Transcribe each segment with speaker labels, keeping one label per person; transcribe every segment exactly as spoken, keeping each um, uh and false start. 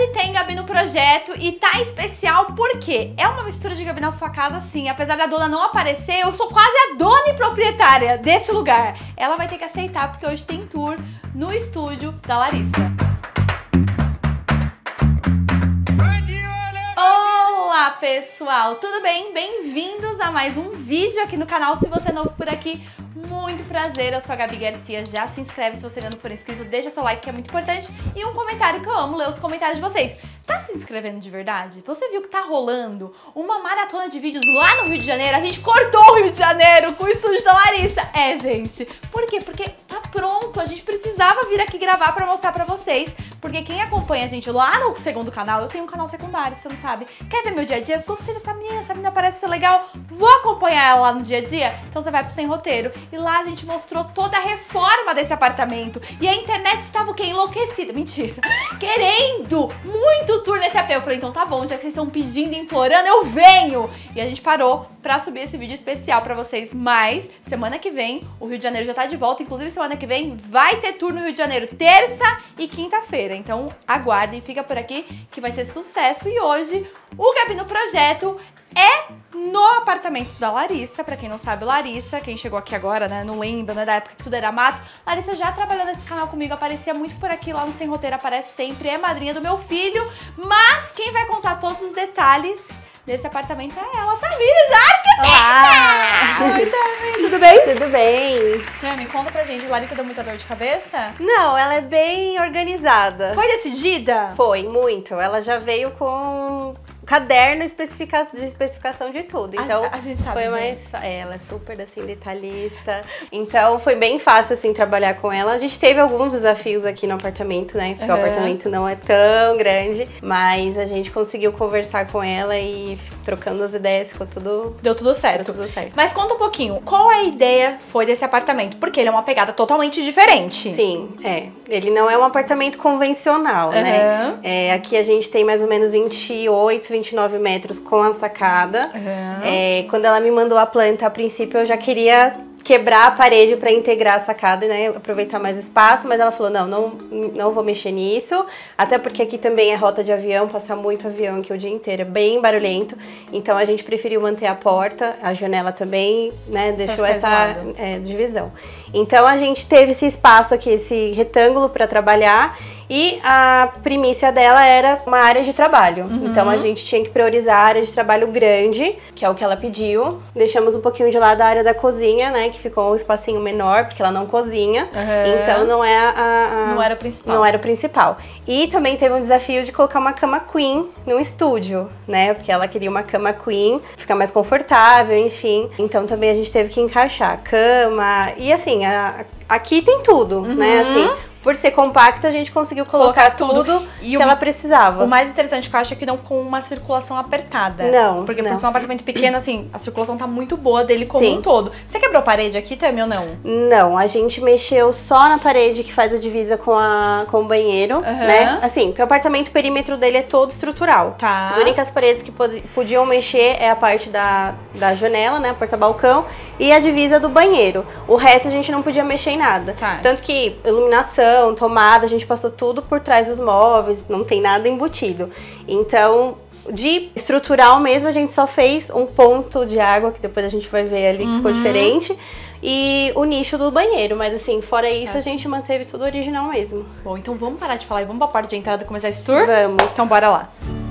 Speaker 1: Hoje tem Gabi no projeto e tá especial porque é uma mistura de Gabi na sua casa, sim. Apesar da dona não aparecer, eu sou quase a dona e proprietária desse lugar. Ela vai ter que aceitar porque hoje tem tour no estúdio da Larissa. Olá pessoal, tudo bem? Bem-vindos a mais um vídeo aqui no canal. Se você é novo por aqui, muito prazer, eu sou a Gabi Garcia. Já se inscreve se você ainda não for inscrito, deixa seu like que é muito importante e um comentário que eu amo ler os comentários de vocês. Tá se inscrevendo de verdade? Você viu que tá rolando uma maratona de vídeos lá no Rio de Janeiro? A gente cortou o Rio de Janeiro com o estúdio da Larissa. É, gente. Por quê? Porque tá pronto, a gente precisava vir aqui gravar pra mostrar pra vocês. Porque quem acompanha a gente lá no segundo canal, eu tenho um canal secundário, você não sabe. Quer ver meu dia a dia? Gostei dessa menina, essa menina parece ser legal. Vou acompanhar ela lá no dia a dia? Então você vai pro Sem Roteiro. E lá a gente mostrou toda a reforma desse apartamento. E a internet estava o quê? Enlouquecida. Mentira. Querendo muito tour nesse A P. Eu falei, então tá bom, já que vocês estão pedindo, implorando, eu venho. E a gente parou pra subir esse vídeo especial pra vocês. Mas semana que vem, o Rio de Janeiro já tá de volta. Inclusive semana que vem vai ter tour no Rio de Janeiro, terça e quinta-feira. Então aguardem, fica por aqui que vai ser sucesso. E hoje o Gabi no projeto é no apartamento da Larissa. Pra quem não sabe, Larissa, quem chegou aqui agora, né, não lembra, né, da época que tudo era mato. Larissa já trabalhou nesse canal comigo, aparecia muito por aqui lá no Sem Roteiro, aparece sempre, é madrinha do meu filho. Mas quem vai contar todos os detalhes desse apartamento é ela, Tamires, arquiteta! Oi, Tamires, tudo bem?
Speaker 2: Tudo bem.
Speaker 1: Tami, conta pra gente, Larissa deu muita dor de cabeça?
Speaker 2: Não, ela é bem organizada.
Speaker 1: Foi decidida?
Speaker 2: Foi, muito. Ela já veio com caderno especifica... de especificação de tudo. Então,
Speaker 1: a, a gente sabe
Speaker 2: foi
Speaker 1: bem.
Speaker 2: mais... É, ela é super, assim, detalhista. Então, foi bem fácil, assim, trabalhar com ela. A gente teve alguns desafios aqui no apartamento, né? Porque uhum. o apartamento não é tão grande. Mas a gente conseguiu conversar com ela e trocando as ideias, ficou tudo...
Speaker 1: Deu tudo certo.
Speaker 2: Deu tudo certo.
Speaker 1: Mas conta um pouquinho, qual a ideia foi desse apartamento? Porque ele é uma pegada totalmente diferente.
Speaker 2: Sim, é. Ele não é um apartamento convencional, uhum. né? É, aqui a gente tem mais ou menos vinte e oito, vinte e nove metros com a sacada. Uhum. É, quando ela me mandou a planta, a princípio eu já queria quebrar a parede para integrar a sacada, né, aproveitar mais espaço, mas ela falou, não, não, não vou mexer nisso, até porque aqui também é rota de avião, passa muito avião aqui o dia inteiro, é bem barulhento, então a gente preferiu manter a porta, a janela também, né, deixou essa é, divisão. Então a gente teve esse espaço aqui, esse retângulo para trabalhar. E a primícia dela era uma área de trabalho. Uhum. Então a gente tinha que priorizar a área de trabalho grande, que é o que ela pediu. Deixamos um pouquinho de lado a área da cozinha, né? Que ficou um espacinho menor, porque ela não cozinha. Uhum. Então não é a, a...
Speaker 1: Não era o principal.
Speaker 2: Não era o principal. E também teve um desafio de colocar uma cama queen no estúdio, né? Porque ela queria uma cama queen, ficar mais confortável, enfim. Então também a gente teve que encaixar a cama. E assim, a, aqui tem tudo, uhum. né? Assim, por ser compacta, a gente conseguiu colocar, colocar tudo, tudo e que o, ela precisava.
Speaker 1: O mais interessante que eu acho é que não ficou uma circulação apertada.
Speaker 2: Não,
Speaker 1: Porque
Speaker 2: não.
Speaker 1: por ser um apartamento pequeno, assim, a circulação tá muito boa dele como
Speaker 2: Sim.
Speaker 1: um todo. Você quebrou a parede aqui, Tami, ou não?
Speaker 2: Não, a gente mexeu só na parede que faz a divisa com, a, com o banheiro, uhum. né? Assim, porque o apartamento, o perímetro dele é todo estrutural.
Speaker 1: Tá.
Speaker 2: As únicas paredes que pod podiam mexer é a parte da, da janela, né? Porta-balcão e a divisa do banheiro. O resto a gente não podia mexer em nada. Tá. Tanto que iluminação, tomada, a gente passou tudo por trás dos móveis, não tem nada embutido. Então, de estrutural mesmo, a gente só fez um ponto de água, que depois a gente vai ver ali que uhum. ficou diferente, e o nicho do banheiro. Mas assim, fora isso, é. a gente manteve tudo original mesmo.
Speaker 1: Bom, então vamos parar de falar e vamos pra parte de entrada e começar esse tour?
Speaker 2: Vamos.
Speaker 1: Então bora lá.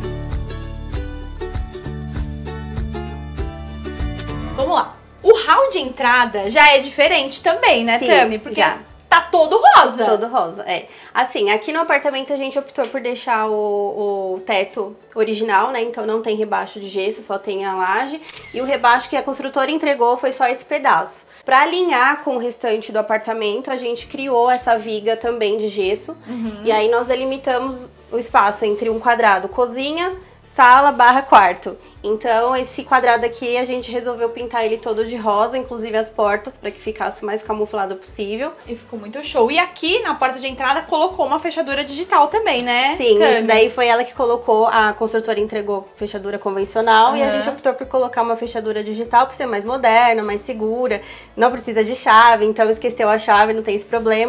Speaker 1: Vamos lá. O hall de entrada já é diferente também, né,
Speaker 2: Sim,
Speaker 1: Tami? Porque
Speaker 2: já.
Speaker 1: Tá todo rosa.
Speaker 2: Todo rosa, é. Assim, aqui no apartamento a gente optou por deixar o, o teto original, né? Então não tem rebaixo de gesso, só tem a laje. E o rebaixo que a construtora entregou foi só esse pedaço. Para alinhar com o restante do apartamento, a gente criou essa viga também de gesso. Uhum. E aí nós delimitamos o espaço entre um quadrado cozinha, sala barra quarto. Então esse quadrado aqui a gente resolveu pintar ele todo de rosa, inclusive as portas, para que ficasse mais camuflado possível.
Speaker 1: E ficou muito show. E aqui na porta de entrada colocou uma fechadura digital também, né?
Speaker 2: Sim,
Speaker 1: Tami?
Speaker 2: Isso daí foi ela que colocou, a construtora entregou fechadura convencional, uhum. e a gente optou por colocar uma fechadura digital para ser mais moderna, mais segura, não precisa de chave, então esqueceu a chave, não tem esse problema.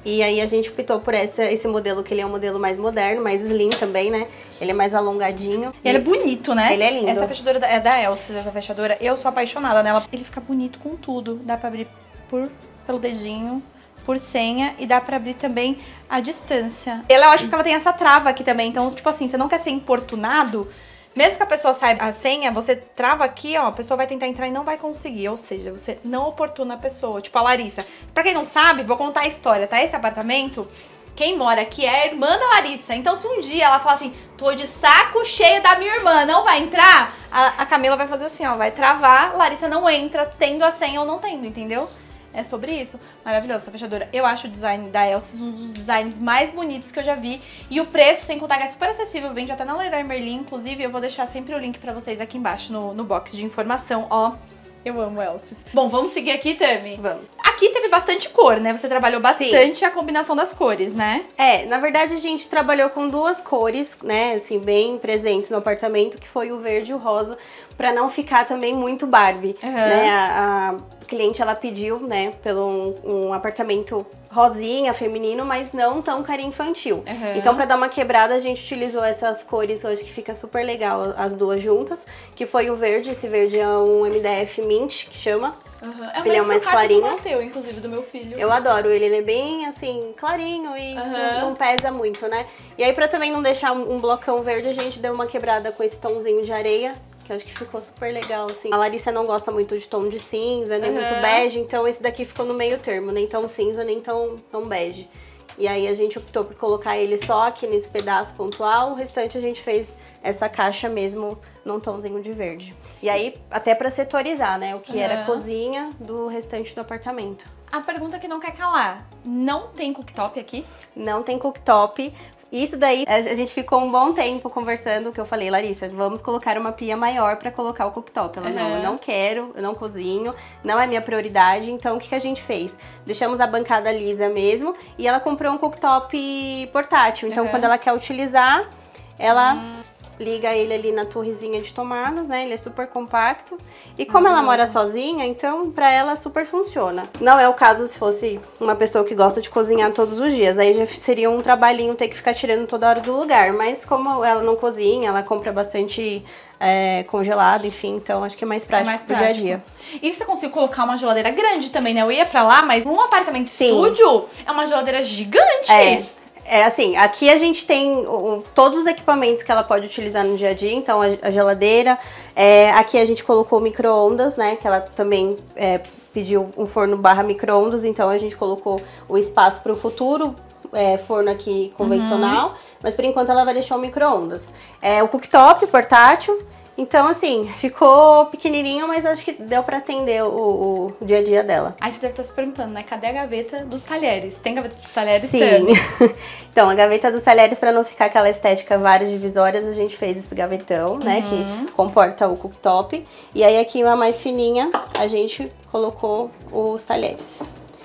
Speaker 2: E aí a gente optou por essa, esse modelo, que ele é um modelo mais moderno, mais slim também, né? Ele é mais alongadinho.
Speaker 1: E ele é bonito, né?
Speaker 2: Ele é lindo.
Speaker 1: Essa fechadura é da Elsys, essa fechadura. Eu sou apaixonada nela. Ele fica bonito com tudo. Dá pra abrir por, pelo dedinho, por senha, e dá pra abrir também a distância. Ela, eu acho que ela tem essa trava aqui também. Então, tipo assim, você não quer ser importunado, mesmo que a pessoa saiba a senha, você trava aqui, ó, a pessoa vai tentar entrar e não vai conseguir. Ou seja, você não oportuna a pessoa. Tipo a Larissa. Pra quem não sabe, vou contar a história, tá? Esse apartamento, quem mora aqui é a irmã da Larissa. Então, se um dia ela falar assim, tô de saco cheio da minha irmã, não vai entrar, a, a Camila vai fazer assim, ó, vai travar, Larissa não entra, tendo a senha ou não tendo, entendeu? É sobre isso. Maravilhosa essa fechadura. Eu acho o design da Elsys um dos designs mais bonitos que eu já vi. E o preço, sem contar que é super acessível, vende até na Leroy Merlin. Inclusive, eu vou deixar sempre o link pra vocês aqui embaixo no, no box de informação. Ó, eu amo Elsys. Bom, vamos seguir aqui, Tami?
Speaker 2: Vamos.
Speaker 1: Aqui teve bastante cor, né? Você trabalhou bastante Sim. a combinação das cores, né?
Speaker 2: É, na verdade a gente trabalhou com duas cores, né, assim, bem presentes no apartamento, que foi o verde e o rosa, pra não ficar também muito Barbie, uhum. né? A, a cliente, ela pediu, né, pelo um, um apartamento rosinha, feminino, mas não tão carinha infantil. Uhum. Então, pra dar uma quebrada, a gente utilizou essas cores hoje, que fica super legal, as duas juntas, que foi o verde. Esse verde é um M D F Mint, que chama.
Speaker 1: Uhum. É
Speaker 2: ele é mais clarinho.
Speaker 1: Do Mateu, inclusive, do meu filho.
Speaker 2: Eu adoro ele, ele é bem, assim, clarinho e uhum. não, não pesa muito, né? E aí, pra também não deixar um blocão verde, a gente deu uma quebrada com esse tomzinho de areia, que eu acho que ficou super legal, assim. A Larissa não gosta muito de tom de cinza, nem uhum. muito bege, então esse daqui ficou no meio termo, nem tão cinza, nem tão, tão bege. E aí a gente optou por colocar ele só aqui nesse pedaço pontual, o restante a gente fez essa caixa mesmo num tomzinho de verde. E aí, até pra setorizar, né, o que uhum. era cozinha do restante do apartamento.
Speaker 1: A pergunta que não quer calar, não tem cooktop aqui?
Speaker 2: Não tem cooktop. Isso daí, a gente ficou um bom tempo conversando, que eu falei, Larissa, vamos colocar uma pia maior pra colocar o cooktop. Ela, uhum. não, eu não quero, eu não cozinho, não é minha prioridade. Então, o que, que a gente fez? Deixamos a bancada lisa mesmo e ela comprou um cooktop portátil. Então, uhum. quando ela quer utilizar, ela... Uhum. liga ele ali na torrezinha de tomadas, né? Ele é super compacto. E como ela mora sozinha, então pra ela super funciona. Não é o caso se fosse uma pessoa que gosta de cozinhar todos os dias. Aí já seria um trabalhinho ter que ficar tirando toda hora do lugar. Mas como ela não cozinha, ela compra bastante é, congelado, enfim. Então acho que é mais prático, é mais prático pro dia a dia.
Speaker 1: E você conseguiu colocar uma geladeira grande também, né? Eu ia pra lá, mas num apartamento Sim. estúdio é uma geladeira gigante.
Speaker 2: É. É assim, aqui a gente tem o, todos os equipamentos que ela pode utilizar no dia a dia, então a, a geladeira, é, aqui a gente colocou micro-ondas, né, que ela também é, pediu um forno barra micro-ondas, então a gente colocou o espaço para o futuro, é, forno aqui convencional, uhum. mas por enquanto ela vai deixar o micro-ondas. É, o cooktop portátil. Então, assim, ficou pequenininho, mas acho que deu pra atender o, o dia a dia dela.
Speaker 1: Aí você deve estar se perguntando, né? Cadê a gaveta dos talheres? Tem gaveta dos talheres?
Speaker 2: Sim. Então, a gaveta dos talheres, pra não ficar aquela estética várias divisórias, a gente fez esse gavetão, né? Uhum. Que comporta o cooktop. E aí, aqui, uma mais fininha, a gente colocou os talheres.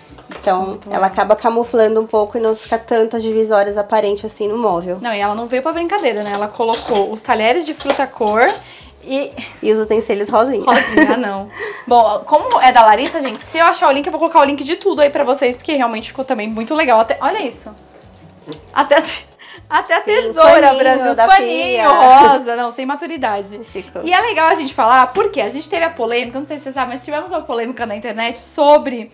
Speaker 2: Então, ela acaba camuflando um pouco e não fica tantas divisórias aparentes assim no móvel.
Speaker 1: Não, e ela não veio pra brincadeira, né? Ela colocou os talheres de fruta cor e...
Speaker 2: E os utensílios rosinha.
Speaker 1: Rosinha, não. Bom, como é da Larissa, gente, se eu achar o link, eu vou colocar o link de tudo aí pra vocês, porque realmente ficou também muito legal. Até... Olha isso. Até... Até a tesoura,
Speaker 2: Sim,
Speaker 1: Brasil, os paninhos rosa, não, sem maturidade. Ficou. E é legal a gente falar, porque a gente teve a polêmica, não sei se você sabe, mas tivemos uma polêmica na internet sobre...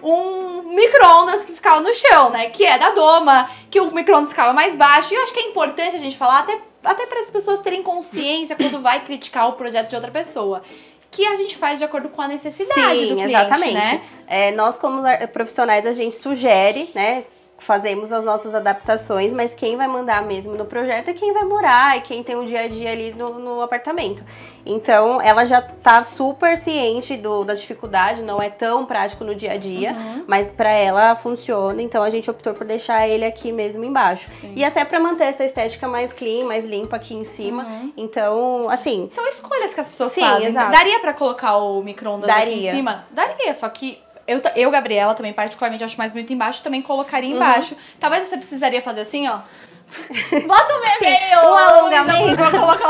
Speaker 1: um micro-ondas que ficava no chão, né? Que é da Doma, que o micro-ondas ficava mais baixo. E eu acho que é importante a gente falar, até, até para as pessoas terem consciência quando vai criticar o projeto de outra pessoa, que a gente faz de acordo com a necessidade Sim, do cliente, exatamente. Né?
Speaker 2: É, nós, como profissionais, a gente sugere, né? Fazemos as nossas adaptações, mas quem vai mandar mesmo no projeto é quem vai morar e quem tem o dia a dia ali no, no apartamento. Então, ela já tá super ciente do, da dificuldade, não é tão prático no dia a dia, uhum. mas pra ela funciona, então a gente optou por deixar ele aqui mesmo embaixo. Sim. E até pra manter essa estética mais clean, mais limpa aqui em cima. Uhum. Então, assim...
Speaker 1: São escolhas que as pessoas
Speaker 2: Sim,
Speaker 1: fazem.
Speaker 2: Exato.
Speaker 1: Daria pra colocar o micro-ondas aqui em cima? Daria, só que... Eu, eu, Gabriela, também particularmente acho mais bonito embaixo, também colocaria embaixo. Uhum. Talvez você precisaria fazer assim, ó. Bota o meu e-mail!
Speaker 2: Um alongamento
Speaker 1: pra colocar o negócio.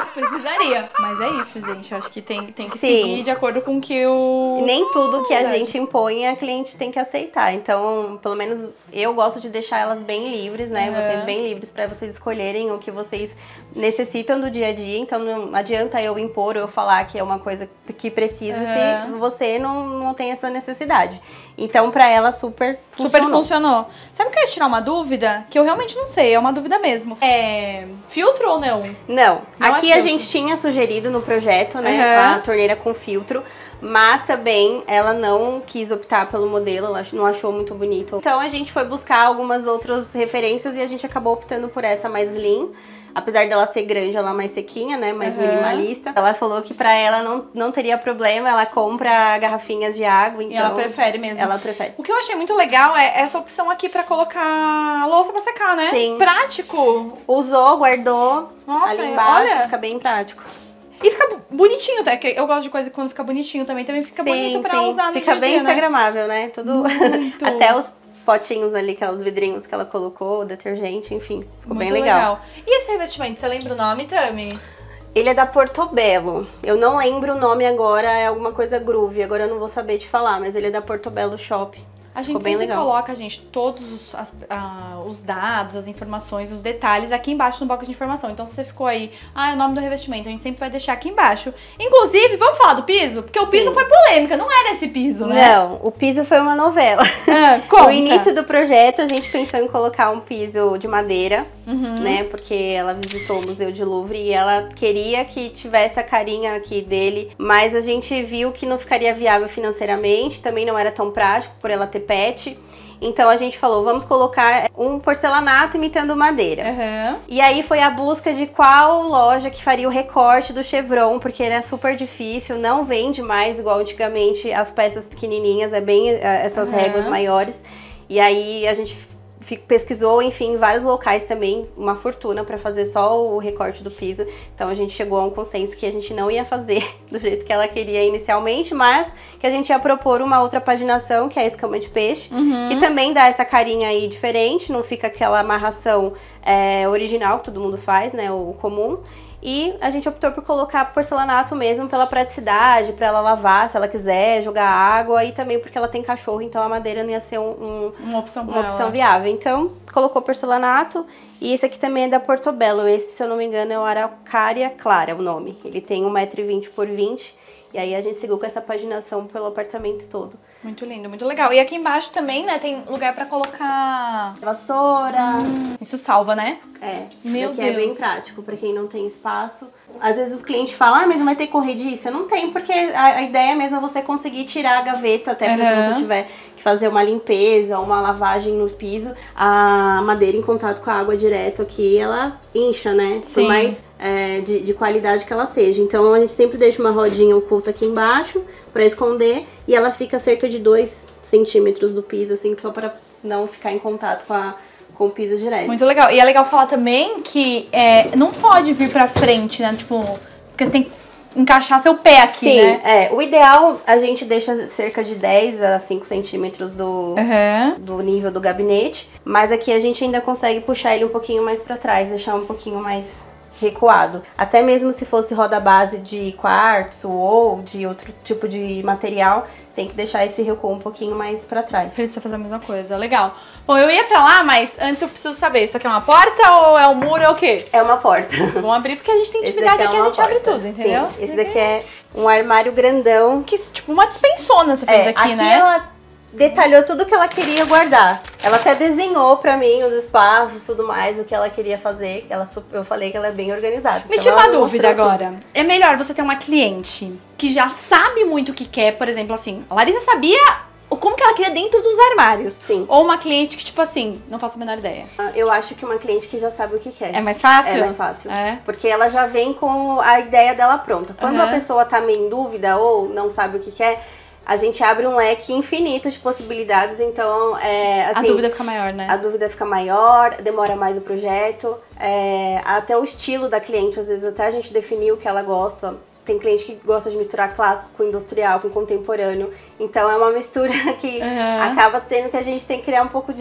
Speaker 1: Mas precisaria. Mas é isso, gente. Eu acho que tem, tem que
Speaker 2: Sim.
Speaker 1: seguir de acordo com que o...
Speaker 2: Nem tudo que a gente impõe, a cliente tem que aceitar. Então, pelo menos eu gosto de deixar elas bem livres, né?
Speaker 1: Uhum.
Speaker 2: Vocês bem livres para vocês escolherem o que vocês necessitam do dia a dia. Então, não adianta eu impor ou eu falar que é uma coisa que precisa uhum. se você não, não tem essa necessidade. Então, pra ela, super funcionou.
Speaker 1: Super funcionou. Sabe o que eu ia tirar uma dúvida? Que eu realmente não sei, é uma dúvida mesmo. É filtro ou não?
Speaker 2: Não.
Speaker 1: não
Speaker 2: Aqui
Speaker 1: é
Speaker 2: a gente tinha sugerido no projeto, né,
Speaker 1: uhum.
Speaker 2: a torneira com filtro. Mas também ela não quis optar pelo modelo, ela não achou muito bonito. Então a gente foi buscar algumas outras referências e a gente acabou optando por essa mais slim. Apesar dela ser grande, ela é mais sequinha, né? Mais uhum. minimalista. Ela falou que pra ela não, não teria problema, ela compra garrafinhas de água, então...
Speaker 1: E ela prefere mesmo.
Speaker 2: Ela prefere.
Speaker 1: O que eu achei muito legal é essa opção aqui pra colocar a louça pra secar, né?
Speaker 2: Sim.
Speaker 1: Prático.
Speaker 2: Usou, guardou.
Speaker 1: Nossa,
Speaker 2: ali embaixo,
Speaker 1: olha.
Speaker 2: Fica bem prático.
Speaker 1: E fica bonitinho, até, que eu gosto de coisa que quando fica bonitinho também, também fica
Speaker 2: sim,
Speaker 1: bonito pra
Speaker 2: sim.
Speaker 1: usar no
Speaker 2: Fica
Speaker 1: dia
Speaker 2: bem
Speaker 1: dia,
Speaker 2: instagramável, né? né? Tudo...
Speaker 1: Muito.
Speaker 2: Até os potinhos ali, que é os vidrinhos que ela colocou, o detergente, enfim. Ficou
Speaker 1: Muito
Speaker 2: bem legal. legal.
Speaker 1: E esse revestimento, você lembra o nome, Tami?
Speaker 2: Ele é da Portobello. Eu não lembro o nome agora, é alguma coisa Groove. Agora eu não vou saber te falar, mas ele é da Portobello Shop.
Speaker 1: A gente sempre coloca, gente, todos os, as, ah, os dados, as informações, os detalhes aqui embaixo no box de informação. Então, se você ficou aí, ah, é o nome do revestimento, a gente sempre vai deixar aqui embaixo. Inclusive, vamos falar do piso? Porque o piso Sim. foi polêmica, não era esse piso, né?
Speaker 2: Não, o piso foi uma novela.
Speaker 1: Ah, conta.
Speaker 2: No início do projeto, a gente pensou em colocar um piso de madeira, uhum. né? Porque ela visitou o Museu de Louvre e ela queria que tivesse a carinha aqui dele. Mas a gente viu que não ficaria viável financeiramente, também não era tão prático por ela ter pet. Então a gente falou, vamos colocar um porcelanato imitando madeira.
Speaker 1: Uhum.
Speaker 2: E aí foi a busca de qual loja que faria o recorte do chevron, porque ele é super difícil, não vende mais igual antigamente as peças pequenininhas, é bem essas uhum. réguas maiores. E aí a gente pesquisou, enfim, em vários locais também, uma fortuna para fazer só o recorte do piso. Então a gente chegou a um consenso que a gente não ia fazer do jeito que ela queria inicialmente, mas que a gente ia propor uma outra paginação, que é a escama de peixe, uhum. que também dá essa carinha aí diferente, não fica aquela amarração é, original que todo mundo faz, né, o comum. E a gente optou por colocar porcelanato mesmo pela praticidade, para ela lavar se ela quiser, jogar água, e também porque ela tem cachorro, então a madeira não ia ser um, um,
Speaker 1: uma opção,
Speaker 2: uma opção viável. Então, colocou porcelanato. E esse aqui também é da Portobello. Esse, se eu não me engano, é o Araucária Clara, o nome. Ele tem um metro e vinte por vinte. E aí a gente seguiu com essa paginação pelo apartamento todo.
Speaker 1: Muito lindo, muito legal. E aqui embaixo também, né, tem lugar pra colocar...
Speaker 2: vassoura.
Speaker 1: Hum, isso salva, né?
Speaker 2: É.
Speaker 1: Meu
Speaker 2: Deus.
Speaker 1: Deus.
Speaker 2: É bem prático pra quem não tem espaço. Às vezes os clientes falam, ah, mas não vai ter corrediça? Não tem, porque a, a ideia mesmo é você conseguir tirar a gaveta, até uhum. se você tiver que fazer uma limpeza, uma lavagem no piso. A madeira em contato com a água direto aqui, ela incha, né?
Speaker 1: Sim.
Speaker 2: Por mais é, de, de qualidade que ela seja. Então a gente sempre deixa uma rodinha oculta aqui embaixo pra esconder, e ela fica cerca de dois centímetros do piso, assim, só pra não ficar em contato com a... com o piso direto.
Speaker 1: Muito legal. E é legal falar também que é, não pode vir pra frente, né? Tipo, porque você tem que encaixar seu pé aqui,
Speaker 2: Sim,
Speaker 1: né?
Speaker 2: é. O ideal, a gente deixa cerca de dez a cinco centímetros do,
Speaker 1: uhum.
Speaker 2: do nível do gabinete. Mas aqui a gente ainda consegue puxar ele um pouquinho mais pra trás, deixar um pouquinho mais recuado. Até mesmo se fosse roda base de quartzo ou de outro tipo de material, tem que deixar esse recuo um pouquinho mais pra trás.
Speaker 1: Precisa fazer a mesma coisa, legal. Bom, eu ia pra lá, mas antes eu preciso saber, isso aqui é uma porta ou é um muro, é o quê?
Speaker 2: É uma porta.
Speaker 1: Vamos abrir porque a gente tem intimidade aqui, é a gente porta. Abre tudo, entendeu?
Speaker 2: Sim, esse daqui é um armário grandão.
Speaker 1: Que, tipo, uma dispensona você fez
Speaker 2: é,
Speaker 1: aqui,
Speaker 2: aqui
Speaker 1: né?
Speaker 2: Ela detalhou tudo que ela queria guardar. Ela até desenhou pra mim os espaços, tudo mais, o que ela queria fazer. Ela, eu falei que ela é bem organizada.
Speaker 1: Me tira uma dúvida agora. Tudo. É melhor você ter uma cliente que já sabe muito o que quer, por exemplo, assim, a Larissa sabia como que ela queria dentro dos armários.
Speaker 2: Sim.
Speaker 1: Ou uma cliente que, tipo assim, não faço a menor ideia.
Speaker 2: Eu acho que uma cliente que já sabe o que quer.
Speaker 1: É mais fácil?
Speaker 2: É mais fácil.
Speaker 1: É.
Speaker 2: Porque ela já vem com a ideia dela pronta. Quando
Speaker 1: uhum.
Speaker 2: a pessoa tá meio em dúvida ou não sabe o que quer, a gente abre um leque infinito de possibilidades, então, é, assim...
Speaker 1: A dúvida fica maior, né?
Speaker 2: A dúvida fica maior, demora mais o projeto, é, até o estilo da cliente, às vezes até a gente definir o que ela gosta, tem cliente que gosta de misturar clássico com industrial, com contemporâneo. Então é uma mistura que uhum. acaba tendo que a gente tem que criar um pouco de,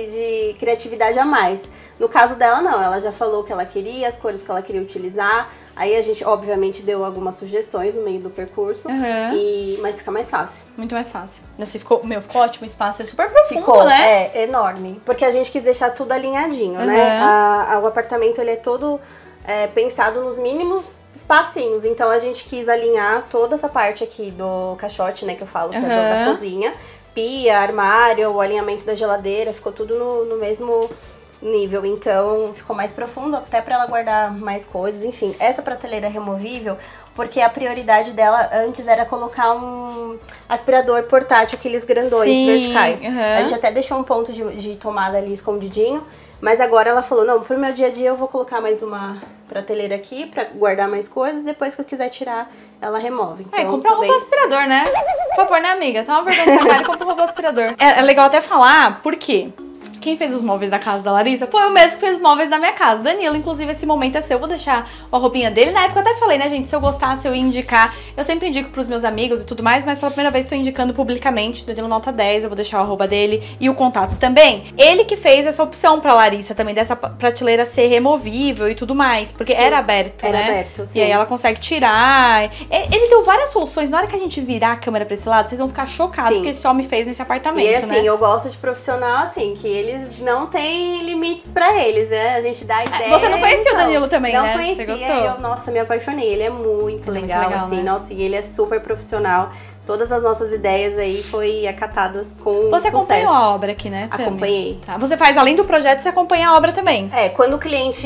Speaker 2: de criatividade a mais. No caso dela, não. Ela já falou o que ela queria, as cores que ela queria utilizar. Aí a gente, obviamente, deu algumas sugestões no meio do percurso, uhum. e... mas fica mais fácil.
Speaker 1: Muito mais fácil. Assim, ficou, meu, ficou ótimo, o espaço é super profundo,
Speaker 2: ficou,
Speaker 1: né?
Speaker 2: É, enorme. Porque a gente quis deixar tudo alinhadinho, uhum. né? A, a, o apartamento, ele é todo é, pensado nos mínimos espacinhos. Então, a gente quis alinhar toda essa parte aqui do caixote, né, que eu falo, que uhum. é da cozinha. Pia, armário, o alinhamento da geladeira, ficou tudo no, no mesmo... nível, então ficou mais profundo, até pra ela guardar mais coisas, enfim. Essa prateleira é removível porque a prioridade dela antes era colocar um aspirador portátil, aqueles grandões Sim, verticais. Uhum. A gente até deixou um ponto de, de tomada ali escondidinho, mas agora ela falou, não, pro meu dia a dia eu vou colocar mais uma prateleira aqui pra guardar mais coisas, depois que eu quiser tirar, ela remove. Então,
Speaker 1: é, comprar um robô aspirador, né? Por favor, né, amiga? Toma uma vergonha nessa cara e compra um robô aspirador. É, é legal até falar, por quê? Quem fez os móveis da casa da Larissa foi o mesmo que fez os móveis da minha casa. Danilo, inclusive, esse momento é seu. Eu vou deixar a roupinha dele. Na época eu até falei, né, gente? Se eu gostasse, eu ia indicar. Eu sempre indico pros meus amigos e tudo mais, mas pela primeira vez tô indicando publicamente. Danilo nota dez, eu vou deixar o arroba dele e o contato também. Ele que fez essa opção pra Larissa também, dessa prateleira ser removível e tudo mais. Porque sim, era aberto,
Speaker 2: era
Speaker 1: né?
Speaker 2: Era aberto, sim.
Speaker 1: E aí ela consegue tirar. Ele deu várias soluções. Na hora que a gente virar a câmera pra esse lado, vocês vão ficar chocados sim. que esse homem fez nesse apartamento,
Speaker 2: e assim,
Speaker 1: né?
Speaker 2: eu gosto de profissional, assim, que eles não têm limites pra eles, né? A gente dá ideia.
Speaker 1: Você não conhecia
Speaker 2: então,
Speaker 1: o Danilo também,
Speaker 2: não
Speaker 1: né?
Speaker 2: Não conhecia,
Speaker 1: Você gostou?
Speaker 2: eu, nossa, me apaixonei. Ele é muito,
Speaker 1: ele
Speaker 2: legal,
Speaker 1: é muito legal,
Speaker 2: assim,
Speaker 1: né?
Speaker 2: nossa, e ele é super profissional. Todas as nossas ideias aí foi acatadas com
Speaker 1: Você
Speaker 2: sucesso.
Speaker 1: acompanhou a obra aqui, né? Tami?
Speaker 2: Acompanhei.
Speaker 1: Tá. Você faz, além do projeto, você acompanha a obra também?
Speaker 2: É, quando o cliente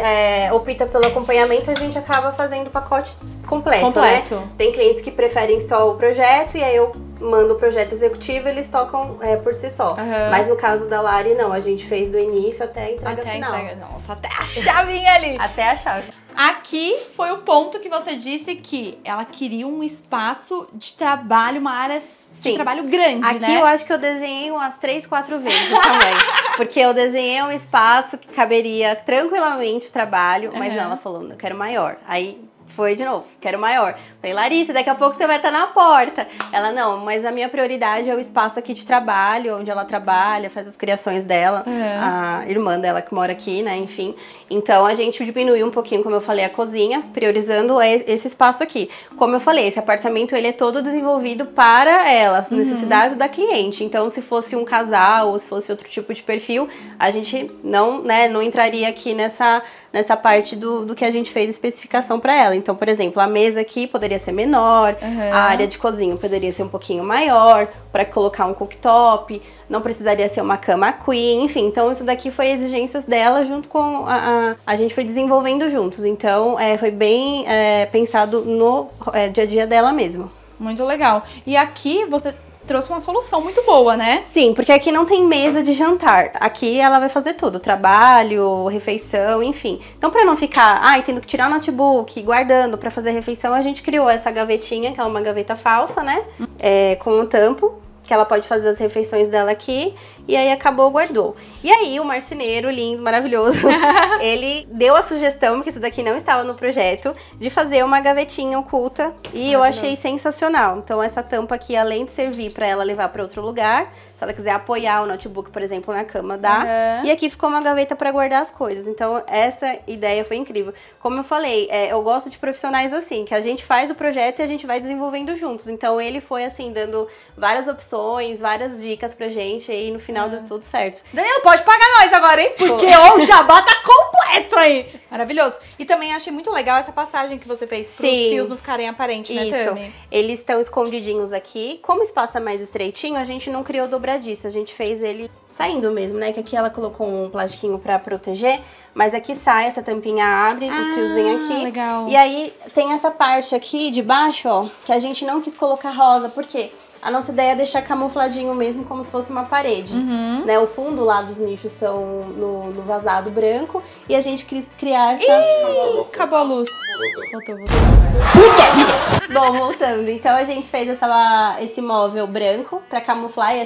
Speaker 2: é, opta pelo acompanhamento, a gente acaba fazendo o pacote completo,
Speaker 1: completo,
Speaker 2: né? Tem clientes que preferem só o projeto e aí eu mando o projeto executivo e eles tocam é, por si só. Uhum. Mas no caso da Lari, não. A gente fez do início até a entrega
Speaker 1: até
Speaker 2: final.
Speaker 1: A entrega, nossa, até a chavinha ali.
Speaker 2: Até a chave.
Speaker 1: Aqui foi o ponto que você disse que ela queria um espaço de trabalho, uma área de Sim. trabalho grande,
Speaker 2: Aqui,
Speaker 1: né?
Speaker 2: Aqui eu acho que eu desenhei umas três, quatro vezes também. Porque eu desenhei um espaço que caberia tranquilamente o trabalho, mas uhum. não, ela falou, eu quero maior. Aí foi de novo, quero maior. Falei, Larissa, daqui a pouco você vai estar na porta. Ela, não, mas a minha prioridade é o espaço aqui de trabalho, onde ela trabalha, faz as criações dela, uhum. a irmã dela que mora aqui, né, enfim. Então a gente diminuiu um pouquinho, como eu falei, a cozinha, priorizando esse espaço aqui. Como eu falei, esse apartamento ele é todo desenvolvido para ela, as necessidades uhum. da cliente. Então se fosse um casal ou se fosse outro tipo de perfil, a gente não, né, não entraria aqui nessa, nessa parte do, do que a gente fez especificação para ela. Então, por exemplo, a mesa aqui poderia ser menor, uhum. a área de cozinha poderia ser um pouquinho maior, para colocar um cooktop, não precisaria ser uma cama queen, enfim. Então, isso daqui foi exigências dela junto com a... A, a gente foi desenvolvendo juntos. Então, é, foi bem é, pensado no é, dia a dia dela mesmo.
Speaker 1: Muito legal. E aqui você trouxe uma solução muito boa, né?
Speaker 2: Sim, porque aqui não tem mesa de jantar. Aqui ela vai fazer tudo, trabalho, refeição, enfim. Então, pra não ficar, ai, tendo que tirar o notebook, guardando pra fazer a refeição, a gente criou essa gavetinha, que é uma gaveta falsa, né? É, com um tampo, que ela pode fazer as refeições dela aqui, e aí acabou, guardou. E aí o marceneiro, lindo, maravilhoso, ele deu a sugestão, porque isso daqui não estava no projeto, de fazer uma gavetinha oculta, e eu achei sensacional. Então essa tampa aqui, além de servir para ela levar para outro lugar, se ela quiser apoiar o notebook, por exemplo, na cama, dá. Uhum. E aqui ficou uma gaveta para guardar as coisas. Então essa ideia foi incrível. Como eu falei, é, eu gosto de profissionais assim, que a gente faz o projeto e a gente vai desenvolvendo juntos. Então ele foi assim, dando várias opções, várias dicas pra gente, e aí no final deu tudo certo.
Speaker 1: Danilo, pode pagar nós agora, hein? Porque ó, o jabá tá completo aí. Maravilhoso. E também achei muito legal essa passagem que você fez para os fios não ficarem aparentes, né,
Speaker 2: Isso.
Speaker 1: Tami?
Speaker 2: Eles estão escondidinhos aqui. Como o espaço é mais estreitinho, a gente não criou dobradiça. A gente fez ele saindo mesmo, né? Que aqui ela colocou um plastiquinho pra proteger, mas aqui sai, essa tampinha abre, ah, os fios vêm aqui.
Speaker 1: Legal.
Speaker 2: E aí tem essa parte aqui de baixo, ó, que a gente não quis colocar rosa. Por quê? A nossa ideia é deixar camufladinho mesmo, como se fosse uma parede, uhum. né? O fundo lá dos nichos são no, no vazado branco, e a gente quis criar essa...
Speaker 1: Ih, acabou a luz.
Speaker 2: Voltou, voltou. Puta vida! Bom, voltando. Então a gente fez essa, esse móvel branco pra camuflar e achar que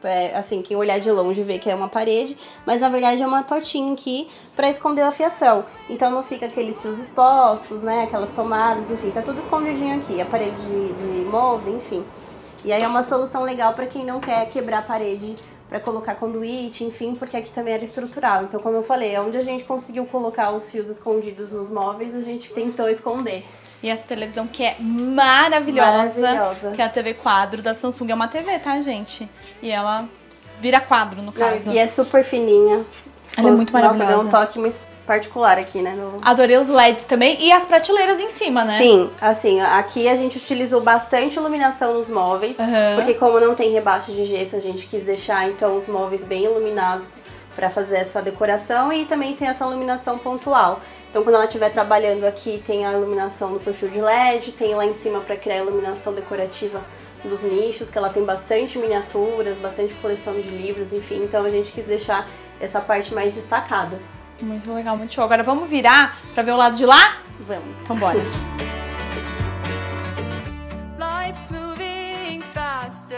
Speaker 2: É, assim, quem olhar de longe vê que é uma parede, mas na verdade é uma portinha aqui pra esconder a fiação. Então não fica aqueles fios expostos, né, aquelas tomadas, enfim, tá tudo escondidinho aqui, a parede de, de molde, enfim. E aí é uma solução legal pra quem não quer quebrar a parede pra colocar conduíte, enfim, porque aqui também era estrutural. Então, como eu falei, onde a gente conseguiu colocar os fios escondidos nos móveis, a gente tentou esconder.
Speaker 1: E essa televisão que é maravilhosa,
Speaker 2: maravilhosa,
Speaker 1: que é a T V quadro da Samsung. É uma T V, tá, gente? E ela vira quadro, no caso.
Speaker 2: E é super fininha.
Speaker 1: Ela é muito maravilhosa.
Speaker 2: Nossa, deu um toque muito particular aqui, né? No...
Speaker 1: Adorei os L E Ds também e as prateleiras em cima, né?
Speaker 2: Sim, assim, aqui a gente utilizou bastante iluminação nos móveis, uhum. porque como não tem rebaixo de gesso, a gente quis deixar, então, os móveis bem iluminados para fazer essa decoração e também tem essa iluminação pontual. Então, quando ela estiver trabalhando aqui, tem a iluminação no perfil de L E D, tem lá em cima para criar a iluminação decorativa dos nichos, que ela tem bastante miniaturas, bastante coleção de livros, enfim. Então, a gente quis deixar essa parte mais destacada.
Speaker 1: Muito legal, muito show. Agora vamos virar para ver o lado de lá?
Speaker 2: Vamos.
Speaker 1: Então, bora.
Speaker 3: Life's moving faster.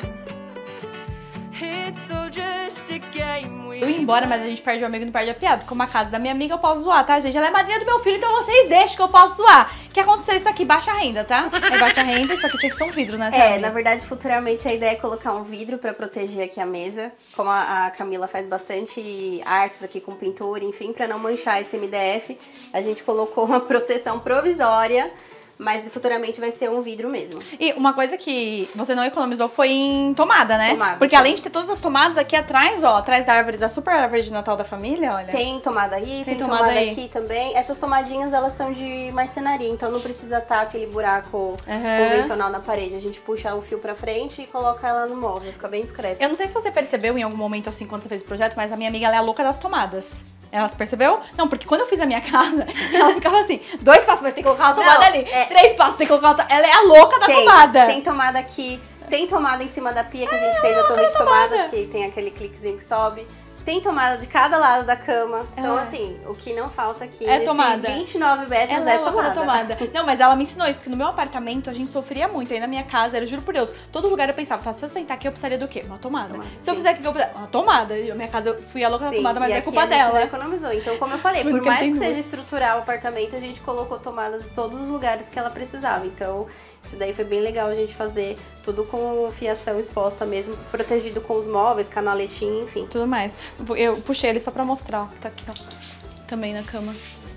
Speaker 3: It's so just a game.
Speaker 1: Eu ia embora, mas a gente perde o amigo e não perde a piada. Como a casa da minha amiga, eu posso zoar, tá, gente? Ela é madrinha do meu filho, então vocês deixem que eu posso zoar. O que aconteceu isso aqui? Baixa renda, tá? É baixa renda, isso aqui tinha que ser um vidro, né,
Speaker 2: É, na verdade, futuramente a ideia é colocar um vidro pra proteger aqui a mesa. Como a, a Camila faz bastante artes aqui com pintura, enfim, pra não manchar esse M D F, a gente colocou uma proteção provisória. Mas futuramente vai ser um vidro mesmo.
Speaker 1: E uma coisa que você não economizou foi em tomada, né?
Speaker 2: Tomada.
Speaker 1: Porque além de ter todas as tomadas aqui atrás, ó, atrás da árvore, da super árvore de Natal da família, olha.
Speaker 2: Tem tomada aí, tem, tem tomada, tomada aí. Aqui também. Essas tomadinhas, elas são de marcenaria, então não precisa estar aquele buraco uhum. convencional na parede. A gente puxa o fio pra frente e coloca ela no móvel, fica bem discreto.
Speaker 1: Eu não sei se você percebeu em algum momento, assim, quando você fez o projeto, mas a minha amiga, ela é a louca das tomadas. Ela se percebeu? Não, porque quando eu fiz a minha casa, ela ficava assim, dois passos, mas tem que colocar uma tomada não, ali. É... Três passos, tem que colocar uma... Ela é a louca da
Speaker 2: tem,
Speaker 1: tomada.
Speaker 2: Tem tomada aqui, tem tomada em cima da pia que a gente ah, fez, a torre de tomada, tomada, que tem aquele cliquezinho que sobe. Tem tomada de cada lado da cama. Então, é. assim, o que não falta aqui
Speaker 1: é tomada.
Speaker 2: vinte e nove metros
Speaker 1: ela
Speaker 2: é,
Speaker 1: é
Speaker 2: tomada.
Speaker 1: tomada. Não, mas ela me ensinou isso, porque no meu apartamento a gente sofria muito. Aí na minha casa, eu juro por Deus, todo lugar eu pensava, se eu sentar aqui eu precisaria do quê? Uma tomada. tomada se sim. eu fizer aqui, eu precisaria... Uma tomada. E a minha casa, eu fui a louca da tomada, mas
Speaker 2: e
Speaker 1: é culpa
Speaker 2: a
Speaker 1: dela.
Speaker 2: Não economizou. Então, como eu falei, por mais que seja estrutural o apartamento, a gente colocou tomadas em todos os lugares que ela precisava. Então, isso daí foi bem legal a gente fazer tudo com fiação exposta mesmo, protegido com os móveis, canaletinho, enfim.
Speaker 1: Tudo mais. Eu puxei ele só pra mostrar, ó, que tá aqui, ó, também na cama.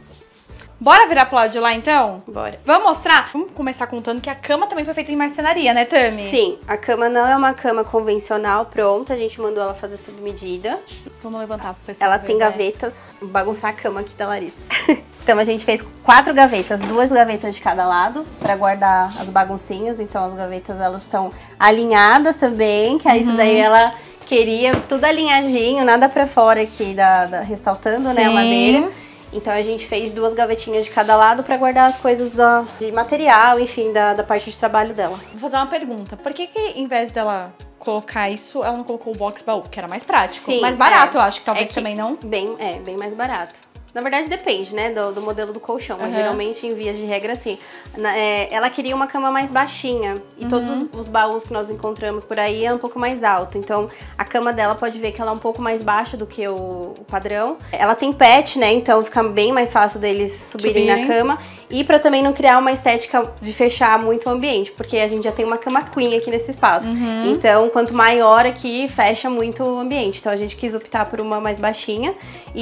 Speaker 1: Bora virar pro lado de lá, então?
Speaker 2: Bora.
Speaker 1: Vamos mostrar? Vamos começar contando que a cama também foi feita em marcenaria, né, Tami?
Speaker 2: Sim, a cama não é uma cama convencional pronta, a gente mandou ela fazer sob medida.
Speaker 1: Vamos levantar pro pessoal.
Speaker 2: Ela tem gavetas, vou bagunçar a cama aqui da Larissa. Então a gente fez quatro gavetas, duas gavetas de cada lado para guardar as baguncinhas. Então as gavetas elas estão alinhadas também, que é uhum. isso daí ela queria tudo alinhadinho, nada para fora aqui da, da ressaltando, sim, né, a madeira. Então a gente fez duas gavetinhas de cada lado para guardar as coisas da, de material, enfim, da, da parte de trabalho dela.
Speaker 1: Vou fazer uma pergunta. Por que que em vez dela colocar isso, ela não colocou o box baú? Que era mais prático. Sim, mais barato, é, eu acho que talvez é que também não.
Speaker 2: Bem, é, bem mais barato. Na verdade, depende, né, do, do modelo do colchão. Mas uhum. geralmente, em vias de regra, assim, na, é, ela queria uma cama mais baixinha. E uhum. todos os baús que nós encontramos por aí é um pouco mais alto. Então, a cama dela pode ver que ela é um pouco mais baixa do que o, o padrão. Ela tem pet, né, então fica bem mais fácil deles subirem, subirem. na cama. E pra também não criar uma estética de fechar muito o ambiente. Porque a gente já tem uma cama queen aqui nesse espaço. Uhum. Então, quanto maior aqui, fecha muito o ambiente. Então, a gente quis optar por uma mais baixinha.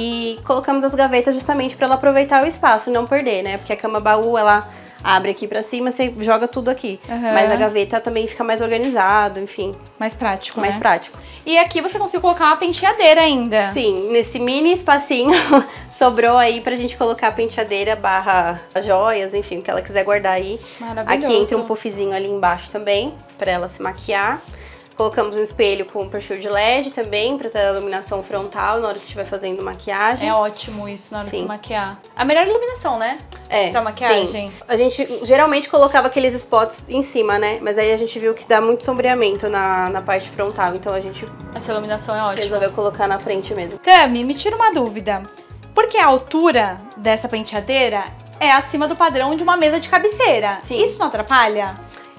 Speaker 2: E colocamos as gavetas justamente para ela aproveitar o espaço e não perder, né? Porque a cama baú, ela abre aqui pra cima, você joga tudo aqui. Uhum. Mas a gaveta também fica mais organizado, enfim.
Speaker 1: Mais prático,
Speaker 2: Mais
Speaker 1: né?
Speaker 2: prático.
Speaker 1: E aqui você conseguiu colocar uma penteadeira ainda.
Speaker 2: Sim, nesse mini espacinho sobrou aí pra gente colocar a penteadeira barra joias, enfim, o que ela quiser guardar aí.
Speaker 1: Maravilhoso.
Speaker 2: Aqui entra um puffzinho ali embaixo também, pra ela se maquiar. Colocamos um espelho com perfil de L E D também, pra ter a iluminação frontal na hora que estiver fazendo maquiagem.
Speaker 1: É ótimo isso na hora sim. de se maquiar. A melhor iluminação, né?
Speaker 2: É.
Speaker 1: Pra maquiagem.
Speaker 2: Sim. A gente geralmente colocava aqueles spots em cima, né? Mas aí a gente viu que dá muito sombreamento na, na parte frontal, então a gente...
Speaker 1: Essa iluminação é ótima.
Speaker 2: Resolveu colocar na frente mesmo.
Speaker 1: Tami, me tira uma dúvida. Por que a altura dessa penteadeira é acima do padrão de uma mesa de cabeceira?
Speaker 2: Sim.
Speaker 1: Isso não atrapalha?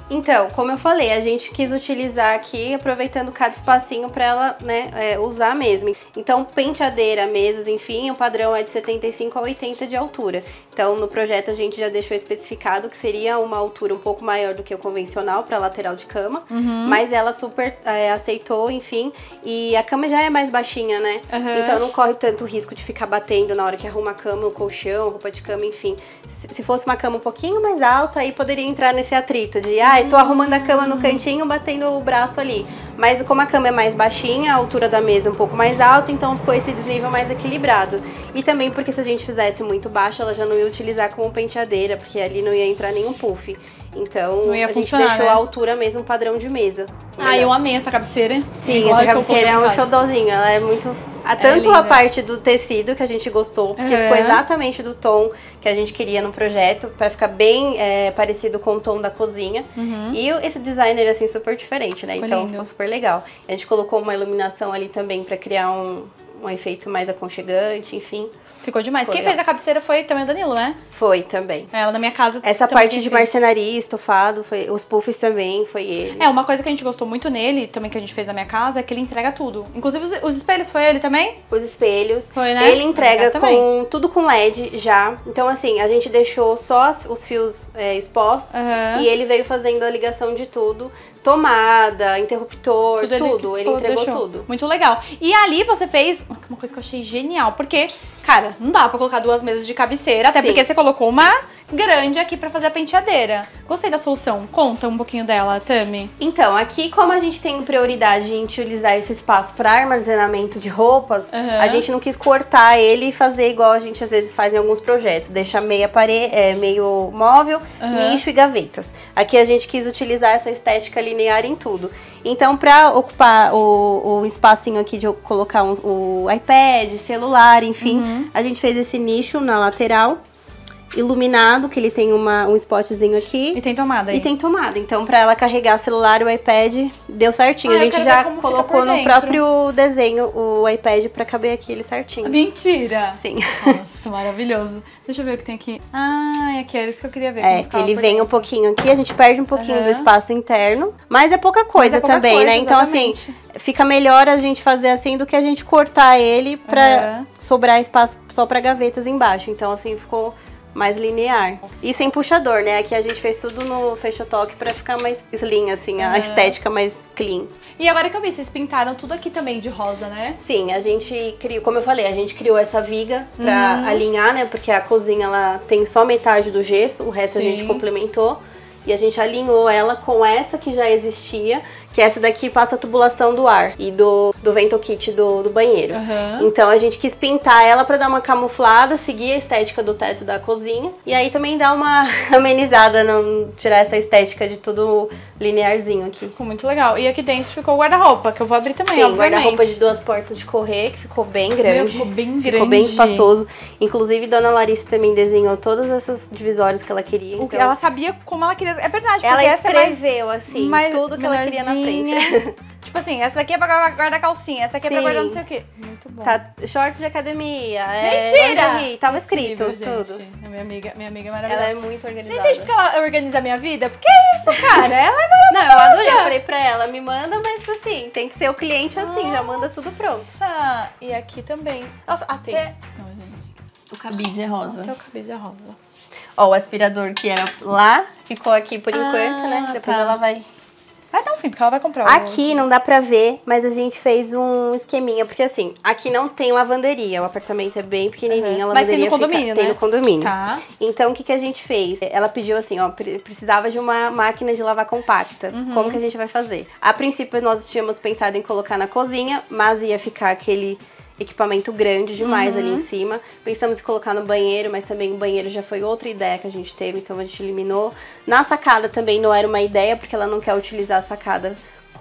Speaker 2: Então, como eu falei, a gente quis utilizar aqui, aproveitando cada espacinho para ela, né, é, usar mesmo. Então, penteadeira, mesas, enfim, o padrão é de setenta e cinco a oitenta de altura. Então, no projeto a gente já deixou especificado que seria uma altura um pouco maior do que o convencional para lateral de cama, uhum. mas ela super é, aceitou, enfim, e a cama já é mais baixinha, né? Uhum. Então, não corre tanto risco de ficar batendo na hora que arruma a cama, o colchão, roupa de cama, enfim. Se, se fosse uma cama um pouquinho mais alta, aí poderia entrar nesse atrito de, ah, tô arrumando a cama no cantinho, batendo o braço ali. Mas como a cama é mais baixinha, a altura da mesa é um pouco mais alta, então ficou esse desnível mais equilibrado. E também porque se a gente fizesse muito baixo, ela já não ia utilizar como penteadeira, porque ali não ia entrar nenhum puff. Então,
Speaker 1: não ia
Speaker 2: a gente
Speaker 1: funcionar,
Speaker 2: deixou
Speaker 1: né?
Speaker 2: a altura mesmo padrão de mesa.
Speaker 1: Ah, eu amei essa cabeceira.
Speaker 2: Sim,
Speaker 1: Igual
Speaker 2: essa cabeceira é um xodózinho, ela é muito... Tanto
Speaker 1: é
Speaker 2: a parte do tecido, que a gente gostou, porque
Speaker 1: uhum.
Speaker 2: ficou exatamente do tom que a gente queria no projeto, pra ficar bem é, parecido com o tom da cozinha. Uhum. E esse designer, assim, super diferente, né? Ficou então lindo. Ficou super legal. A gente colocou uma iluminação ali também pra criar um, um efeito mais aconchegante, enfim.
Speaker 1: Ficou demais.
Speaker 2: Ficou
Speaker 1: Quem
Speaker 2: legal.
Speaker 1: fez a cabeceira foi também o Danilo, né?
Speaker 2: Foi, também.
Speaker 1: Ela na minha casa.
Speaker 2: Essa parte de fez. marcenaria, estofado, foi, os puffs também, foi ele.
Speaker 1: É, uma coisa que a gente gostou muito nele, também que a gente fez na minha casa, é que ele entrega tudo. Inclusive os, os espelhos, foi ele também?
Speaker 2: Os espelhos.
Speaker 1: Foi, né?
Speaker 2: Ele entrega com tudo com L E D já. Então, assim, a gente deixou só os fios é, expostos uhum. e ele veio fazendo a ligação de tudo. Tomada, interruptor, tudo. Tudo. Ele, ele entregou deixou. tudo.
Speaker 1: Muito legal. E ali você fez uma coisa que eu achei genial, porque, cara, não dá pra colocar duas mesas de cabeceira, até Sim. porque você colocou uma grande aqui pra fazer a penteadeira. Gostei da solução. Conta um pouquinho dela, Tami.
Speaker 2: Então, aqui como a gente tem prioridade em utilizar esse espaço para armazenamento de roupas, uhum. a gente não quis cortar ele e fazer igual a gente às vezes faz em alguns projetos. Deixa meia parede, é, meio móvel, uhum. nicho e gavetas. Aqui a gente quis utilizar essa estética linear em tudo. Então, para ocupar o, o espacinho aqui de eu colocar um, o iPad, celular, enfim, uhum. a gente fez esse nicho na lateral. Iluminado, que ele tem uma, um spotzinho aqui.
Speaker 1: E tem tomada aí.
Speaker 2: E tem tomada. Então, pra ela carregar o celular e o iPad, deu certinho.
Speaker 1: Ah,
Speaker 2: a gente já colocou no próprio desenho o iPad pra caber aqui ele certinho.
Speaker 1: Mentira!
Speaker 2: Sim.
Speaker 1: Nossa, maravilhoso. Deixa eu ver o que tem aqui. Ah, é aqui, era isso que eu queria ver.
Speaker 2: É, ele vem dentro. um pouquinho aqui, a gente perde um pouquinho uhum. do espaço interno. Mas é pouca coisa é pouca também, coisa, né? Então, exatamente. assim, fica melhor a gente fazer assim do que a gente cortar ele pra uhum. sobrar espaço só pra gavetas embaixo. Então, assim, ficou... mais linear. E sem puxador, né? Aqui a gente fez tudo no fechotoque pra ficar mais slim, assim, uhum. a estética mais clean.
Speaker 1: E agora que eu vi, vocês pintaram tudo aqui também de rosa, né?
Speaker 2: Sim, a gente criou, como eu falei, a gente criou essa viga pra uhum. alinhar, né? Porque a cozinha, ela tem só metade do gesso, o resto Sim. a gente complementou. E a gente alinhou ela com essa que já existia, que essa daqui passa a tubulação do ar e do, do vento kit do, do banheiro. Uhum. Então a gente quis pintar ela pra dar uma camuflada, seguir a estética do teto da cozinha. E aí também dar uma amenizada, não tirar essa estética de tudo linearzinho aqui.
Speaker 1: Ficou muito legal. E aqui dentro ficou o guarda-roupa, que eu vou abrir também,
Speaker 2: Sim,
Speaker 1: obviamente.
Speaker 2: guarda-roupa de duas portas de correr, que ficou bem grande.
Speaker 1: Meu, ficou bem grande.
Speaker 2: Ficou bem espaçoso. Inclusive, Dona Larissa também desenhou todas essas divisórias que ela queria. Então...
Speaker 1: Ela sabia como ela queria. É verdade, porque
Speaker 2: ela
Speaker 1: essa
Speaker 2: escreveu,
Speaker 1: é mais,
Speaker 2: assim,
Speaker 1: mais
Speaker 2: tudo que ela queria na frente.
Speaker 1: Tipo assim, essa daqui é pra guardar calcinha, essa aqui é Sim. pra guardar não sei o quê. Muito bom.
Speaker 2: Tá, shorts de academia.
Speaker 1: Mentira!
Speaker 2: É, tava escrito
Speaker 1: Incrível,
Speaker 2: tudo.
Speaker 1: Gente. A minha amiga, minha amiga é maravilhosa.
Speaker 2: Ela é muito organizada.
Speaker 1: Você entende porque ela organiza a minha vida? Porque é isso, cara. Ela é maravilhosa.
Speaker 2: Não, eu adorei. Eu falei pra ela, me manda, mas assim, tem que ser o cliente assim, Nossa. já manda tudo pronto.
Speaker 1: Nossa! E aqui também. Nossa, até...
Speaker 2: Sim. Não, gente. O cabide é rosa.
Speaker 1: Até o cabide é rosa.
Speaker 2: Ó, o aspirador que era lá, ficou aqui por enquanto, ah, né? Depois
Speaker 1: tá.
Speaker 2: ela vai...
Speaker 1: Vai dar um fim, porque ela vai comprar.
Speaker 2: Aqui não dá pra ver, mas a gente fez um esqueminha, porque assim, aqui não tem lavanderia, o apartamento é bem pequenininho, uhum. a lavanderia
Speaker 1: mas tem no condomínio,
Speaker 2: fica,
Speaker 1: né?
Speaker 2: Tem no condomínio.
Speaker 1: Tá.
Speaker 2: Então, o que, que a gente fez? Ela pediu assim, ó, precisava de uma máquina de lavar compacta. Uhum. Como que a gente vai fazer? A princípio, nós tínhamos pensado em colocar na cozinha, mas ia ficar aquele... equipamento grande demais uhum. ali em cima. Pensamos em colocar no banheiro, mas também o banheiro já foi outra ideia que a gente teve, então a gente eliminou. Na sacada também não era uma ideia, porque ela não quer utilizar a sacada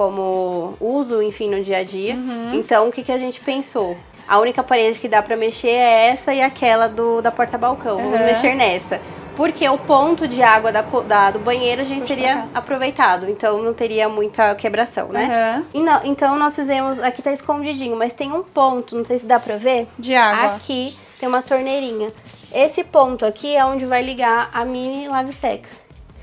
Speaker 2: como uso, enfim, no dia a dia. Uhum. Então, o que, que a gente pensou? A única parede que dá pra mexer é essa e aquela do, da porta-balcão. Uhum. Vamos mexer nessa. Porque o ponto de água da, da, do banheiro a gente Puxa seria aproveitado. Então não teria muita quebração, né? Uhum. E não, então nós fizemos... Aqui tá escondidinho, mas tem um ponto, não sei se dá pra ver.
Speaker 1: De água.
Speaker 2: Aqui tem uma torneirinha. Esse ponto aqui é onde vai ligar a mini lave-seca.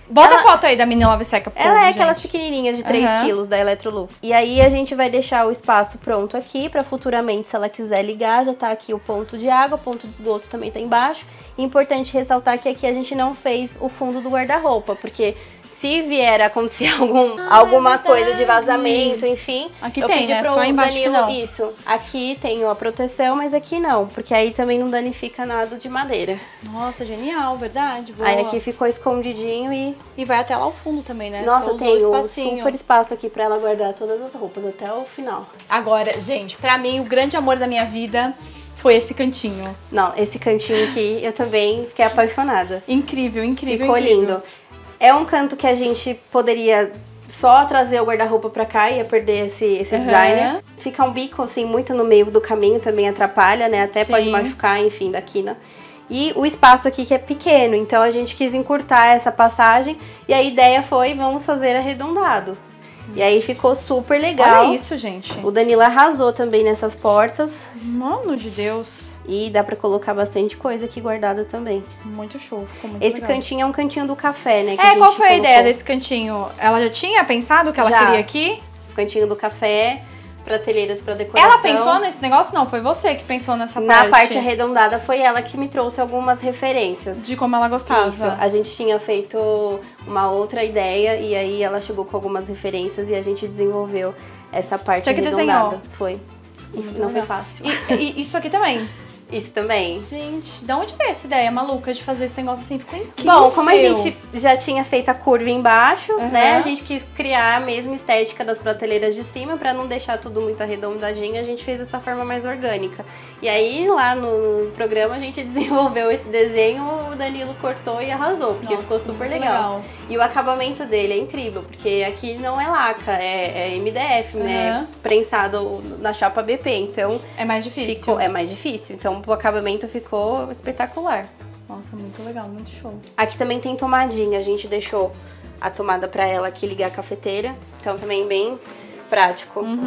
Speaker 1: Bota
Speaker 2: ela,
Speaker 1: a foto aí da mini lava e seca, por
Speaker 2: Ela
Speaker 1: favor,
Speaker 2: é aquelas
Speaker 1: gente.
Speaker 2: pequenininhas de três
Speaker 1: Uhum.
Speaker 2: quilos da Electrolux. E aí a gente vai deixar o espaço pronto aqui pra futuramente, se ela quiser ligar, já tá aqui o ponto de água, o ponto de esgoto também tá embaixo. Importante ressaltar que aqui a gente não fez o fundo do guarda-roupa, porque se vier a acontecer algum,
Speaker 1: ah,
Speaker 2: alguma
Speaker 1: é
Speaker 2: coisa de vazamento, enfim...
Speaker 1: Aqui
Speaker 2: eu
Speaker 1: tem,
Speaker 2: pedi
Speaker 1: né?
Speaker 2: pro
Speaker 1: Só embaixo que
Speaker 2: Danilo,
Speaker 1: não.
Speaker 2: Isso. Aqui tem a proteção, mas aqui não, porque aí também não danifica nada de madeira.
Speaker 1: Nossa, genial, verdade. Boa.
Speaker 2: Aí aqui ficou escondidinho e...
Speaker 1: E vai até lá ao fundo também, né?
Speaker 2: Nossa,
Speaker 1: Só usou
Speaker 2: tem
Speaker 1: o
Speaker 2: um
Speaker 1: espacinho.
Speaker 2: super espaço aqui pra ela guardar todas as roupas até o final.
Speaker 1: Agora, gente, pra mim, o grande amor da minha vida foi esse cantinho.
Speaker 2: Não, esse cantinho aqui eu também fiquei apaixonada.
Speaker 1: Incrível, incrível,
Speaker 2: Ficou
Speaker 1: incrível.
Speaker 2: lindo. É um canto que a gente poderia só trazer o guarda-roupa pra cá, ia perder esse, esse
Speaker 1: Uhum.
Speaker 2: designer. Fica um bico, assim, muito no meio do caminho, também atrapalha, né? Até
Speaker 1: Sim.
Speaker 2: pode machucar, enfim, da quina. E o espaço aqui que é pequeno, então a gente quis encurtar essa passagem. E a ideia foi, vamos fazer arredondado. E aí ficou super legal.
Speaker 1: Olha isso, gente.
Speaker 2: O Danilo arrasou também nessas portas.
Speaker 1: Mano de Deus.
Speaker 2: E dá pra colocar bastante coisa aqui guardada também.
Speaker 1: Muito show, ficou muito
Speaker 2: Esse
Speaker 1: legal.
Speaker 2: cantinho é um cantinho do café, né? que a
Speaker 1: É,
Speaker 2: gente
Speaker 1: qual foi a
Speaker 2: colocou.
Speaker 1: ideia desse cantinho? Ela já tinha pensado o que ela
Speaker 2: Já.
Speaker 1: queria aqui?
Speaker 2: Cantinho do café, prateleiras pra decoração.
Speaker 1: Ela pensou nesse negócio? Não, foi você que pensou nessa
Speaker 2: Na
Speaker 1: parte.
Speaker 2: parte arredondada foi ela que me trouxe algumas referências.
Speaker 1: De como ela gostava.
Speaker 2: Isso, a gente tinha feito uma outra ideia e aí ela chegou com algumas referências e a gente desenvolveu essa parte
Speaker 1: Você que
Speaker 2: arredondada.
Speaker 1: desenhou?
Speaker 2: Foi. E
Speaker 1: Muito
Speaker 2: não
Speaker 1: legal.
Speaker 2: foi fácil.
Speaker 1: E, e isso aqui também.
Speaker 2: Isso também.
Speaker 1: Gente, da onde veio essa ideia maluca de fazer esse negócio assim? Ficou incrível.
Speaker 2: Bom, como a gente já tinha feito a curva embaixo,
Speaker 1: Uhum.
Speaker 2: né? A gente quis criar a mesma estética das prateleiras de cima pra não deixar tudo muito arredondadinho. A gente fez dessa forma mais orgânica. E aí, lá no programa, a gente desenvolveu esse desenho, o Danilo cortou e arrasou, porque
Speaker 1: Nossa,
Speaker 2: ficou
Speaker 1: ficou
Speaker 2: super
Speaker 1: muito
Speaker 2: legal.
Speaker 1: legal.
Speaker 2: E o acabamento dele é incrível, porque aqui não é laca, é, é M D F, né?
Speaker 1: Uhum.
Speaker 2: Prensado na chapa B P. Então,
Speaker 1: É mais difícil.
Speaker 2: ficou, é mais difícil. Então, o acabamento ficou espetacular.
Speaker 1: Nossa, muito legal, muito show.
Speaker 2: Aqui também tem tomadinha, a gente deixou a tomada pra ela aqui ligar a cafeteira, então também bem prático.
Speaker 1: Uhum.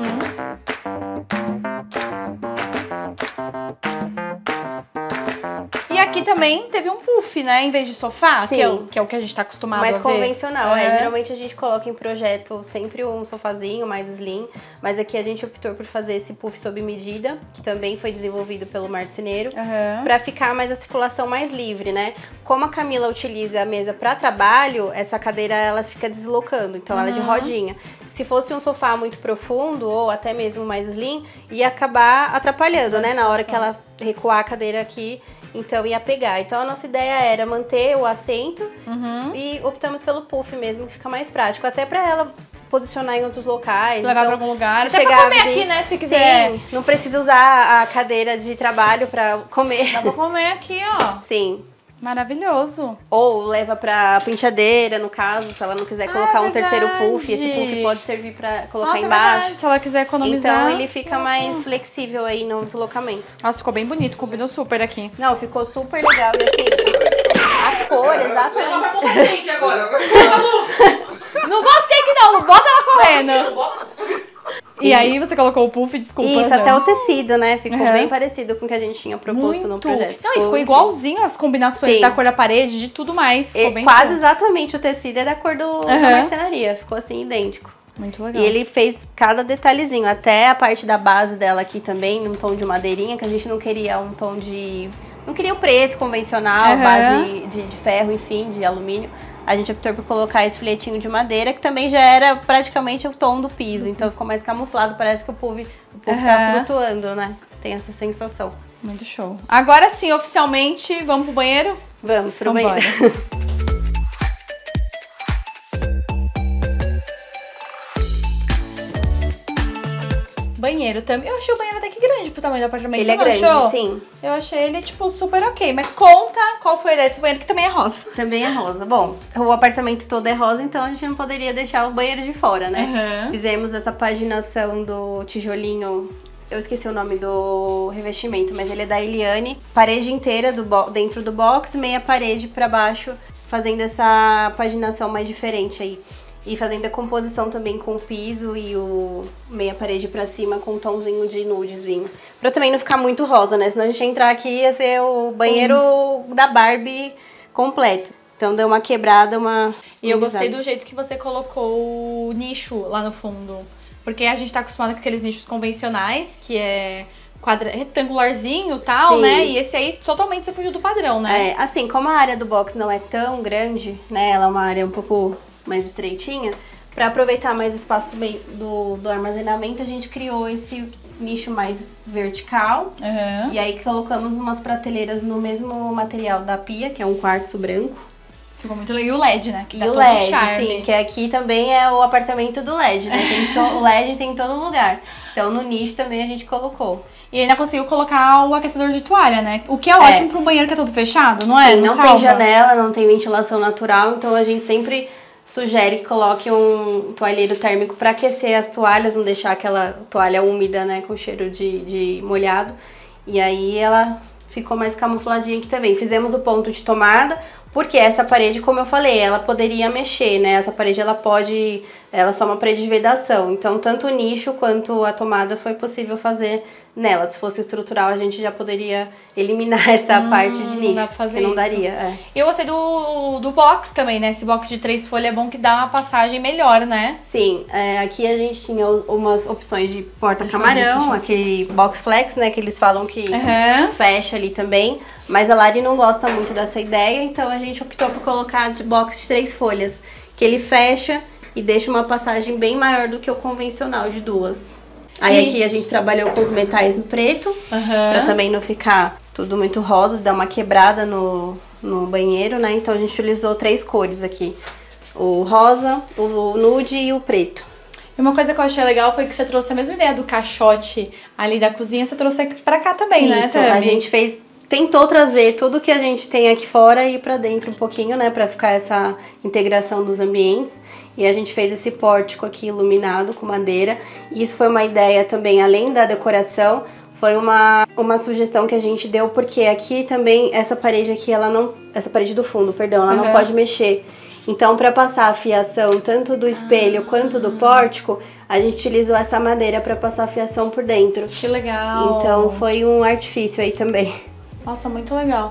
Speaker 1: E aqui também teve um puff, né? Em vez de sofá, que é, o,
Speaker 2: Sim.
Speaker 1: que é o que a gente tá acostumado a
Speaker 2: Mais
Speaker 1: ver.
Speaker 2: convencional, é.
Speaker 1: Uhum.
Speaker 2: Geralmente a gente coloca em projeto sempre um sofazinho mais slim, mas aqui a gente optou por fazer esse puff sob medida, que também foi desenvolvido pelo marceneiro,
Speaker 1: Uhum.
Speaker 2: pra ficar mais a circulação mais livre, né? Como a Camila utiliza a mesa pra trabalho, essa cadeira ela fica deslocando, então ela é de
Speaker 1: Uhum.
Speaker 2: rodinha. Se fosse um sofá muito profundo ou até mesmo mais slim, ia acabar atrapalhando, né? Na hora que ela recuar a cadeira aqui, então ia pegar. Então a nossa ideia era manter o assento
Speaker 1: Uhum.
Speaker 2: e optamos pelo puff mesmo, que fica mais prático. Até pra ela posicionar em outros locais.
Speaker 1: Levar
Speaker 2: então,
Speaker 1: pra algum lugar.
Speaker 2: se
Speaker 1: Até pra
Speaker 2: chegar a
Speaker 1: comer
Speaker 2: visita-
Speaker 1: aqui, né? Se quiser.
Speaker 2: Sim, não precisa usar a cadeira de trabalho pra comer.
Speaker 1: Dá pra comer aqui, ó.
Speaker 2: Sim.
Speaker 1: Maravilhoso.
Speaker 2: Ou leva pra penteadeira, no caso, se ela não quiser colocar
Speaker 1: Ah,
Speaker 2: um terceiro
Speaker 1: verdade.
Speaker 2: puff. Esse puff pode servir pra colocar
Speaker 1: Nossa, é
Speaker 2: embaixo.
Speaker 1: verdade. Se ela quiser economizar.
Speaker 2: Então ele fica mais flexível aí no deslocamento.
Speaker 1: Nossa, ficou bem bonito. Combinou super aqui.
Speaker 2: Não, ficou super legal. E assim, a cor, exatamente.
Speaker 1: Não bota take não, bota ela correndo. E aí você colocou o puff, desculpa.
Speaker 2: Isso,
Speaker 1: né?
Speaker 2: até o tecido, né? Ficou
Speaker 1: Uhum.
Speaker 2: bem parecido com o que a gente tinha proposto
Speaker 1: Muito.
Speaker 2: no projeto.
Speaker 1: Não, e ficou igualzinho as combinações
Speaker 2: Sim.
Speaker 1: da cor da parede, de tudo mais. Ficou
Speaker 2: E
Speaker 1: bem
Speaker 2: quase
Speaker 1: show.
Speaker 2: exatamente o tecido é da cor do, da
Speaker 1: Uhum.
Speaker 2: marcenaria. Ficou assim, idêntico.
Speaker 1: Muito legal.
Speaker 2: E ele fez cada detalhezinho, até a parte da base dela aqui também, num tom de madeirinha, que a gente não queria um tom de... Não queria o preto convencional,
Speaker 1: Uhum.
Speaker 2: base de, de ferro, enfim, de alumínio. A gente optou por colocar esse filetinho de madeira, que também já era praticamente o tom do piso. Então ficou mais camuflado, parece que o puff, o puff
Speaker 1: Uhum.
Speaker 2: tá flutuando, né? Tem essa sensação.
Speaker 1: Muito show. Agora sim, oficialmente, vamos pro banheiro?
Speaker 2: Vamos pro
Speaker 1: Então
Speaker 2: banheiro.
Speaker 1: bora. Banheiro também. Eu achei o banheiro até que grande pro tamanho do apartamento.
Speaker 2: Ele
Speaker 1: Você
Speaker 2: é
Speaker 1: não
Speaker 2: grande,
Speaker 1: achou?
Speaker 2: sim.
Speaker 1: Eu achei ele, tipo, super ok. Mas conta qual foi a ideia desse banheiro, que também é rosa.
Speaker 2: Também é rosa. Bom, o apartamento todo é rosa, então a gente não poderia deixar o banheiro de fora, né?
Speaker 1: Uhum.
Speaker 2: Fizemos essa paginação do tijolinho, eu esqueci o nome do revestimento, mas ele é da Eliane. Parede inteira do bo- dentro do box, meia parede pra baixo, fazendo essa paginação mais diferente aí. E fazendo a composição também com o piso e o meia parede pra cima com um tomzinho de nudezinho. Pra também não ficar muito rosa, né? Senão a gente entrar aqui ia ser o banheiro da Barbie completo. Então deu uma quebrada, uma...
Speaker 1: E eu gostei do jeito que você colocou o nicho lá no fundo. Porque a gente tá acostumado com aqueles nichos convencionais, que é quadra... retangularzinho e tal,
Speaker 2: Sim.
Speaker 1: né? E esse aí totalmente você fugiu do padrão, né?
Speaker 2: É, assim, como a área do box não é tão grande, né? Ela é uma área um pouco mais estreitinha. Pra aproveitar mais espaço do, do armazenamento, a gente criou esse nicho mais vertical.
Speaker 1: Uhum.
Speaker 2: E aí colocamos umas prateleiras no mesmo material da pia, que é um quartzo branco.
Speaker 1: Ficou muito legal. E o L E D, né? Que
Speaker 2: E
Speaker 1: dá
Speaker 2: o
Speaker 1: todo
Speaker 2: L E D,
Speaker 1: charme.
Speaker 2: sim, que aqui também é o apartamento do L E D, né? Tem to... O L E D tem em todo lugar. Então no nicho também a gente colocou.
Speaker 1: E ainda conseguiu colocar o aquecedor de toalha, né? O que é ótimo para um banheiro que é todo fechado, não é?
Speaker 2: Sim, não
Speaker 1: salva?
Speaker 2: tem janela, não tem ventilação natural, então a gente sempre sugere que coloque um toalheiro térmico para aquecer as toalhas, não deixar aquela toalha úmida, né, com cheiro de, de molhado. E aí ela ficou mais camufladinha aqui também. Fizemos o ponto de tomada, porque essa parede, como eu falei, ela poderia mexer, né? Essa parede, ela pode... Ela é só uma parede de vedação. Então, tanto o nicho quanto a tomada foi possível fazer nela. Se fosse estrutural, a gente já poderia eliminar essa
Speaker 1: hum,
Speaker 2: parte de nicho.
Speaker 1: Dá pra fazer
Speaker 2: que não
Speaker 1: isso.
Speaker 2: daria, é.
Speaker 1: E eu gostei do, do box também, né? Esse box de três folhas é bom que dá uma passagem melhor, né?
Speaker 2: Sim, é, aqui a gente tinha umas opções de porta-camarão, aquele box flex, né? Que eles falam que
Speaker 1: Uhum.
Speaker 2: fecha ali também. Mas a Lari não gosta muito dessa ideia, então a gente optou por colocar de box de três folhas. Que ele fecha e deixa uma passagem bem maior do que o convencional de duas. Aí
Speaker 1: E...
Speaker 2: aqui a gente trabalhou com os metais no preto,
Speaker 1: Uhum.
Speaker 2: pra também não ficar tudo muito rosa, dar uma quebrada no, no banheiro, né? Então a gente utilizou três cores aqui. O rosa, o nude e o preto.
Speaker 1: E uma coisa que eu achei legal foi que você trouxe a mesma ideia do caixote ali da cozinha, você trouxe aqui pra cá também, né,
Speaker 2: Isso,
Speaker 1: Tami?
Speaker 2: a gente fez... Tentou trazer tudo que a gente tem aqui fora e ir pra dentro um pouquinho, né? Pra ficar essa integração dos ambientes. E a gente fez esse pórtico aqui iluminado com madeira. E isso foi uma ideia também, além da decoração, foi uma, uma sugestão que a gente deu, porque aqui também, essa parede aqui, ela não... Essa parede do fundo, perdão, ela
Speaker 1: Uhum.
Speaker 2: não pode mexer. Então, pra passar a fiação tanto do espelho
Speaker 1: ah.
Speaker 2: quanto do pórtico, a gente utilizou essa madeira pra passar a fiação por dentro.
Speaker 1: Que legal.
Speaker 2: Então, foi um artifício aí também.
Speaker 1: Nossa, muito legal.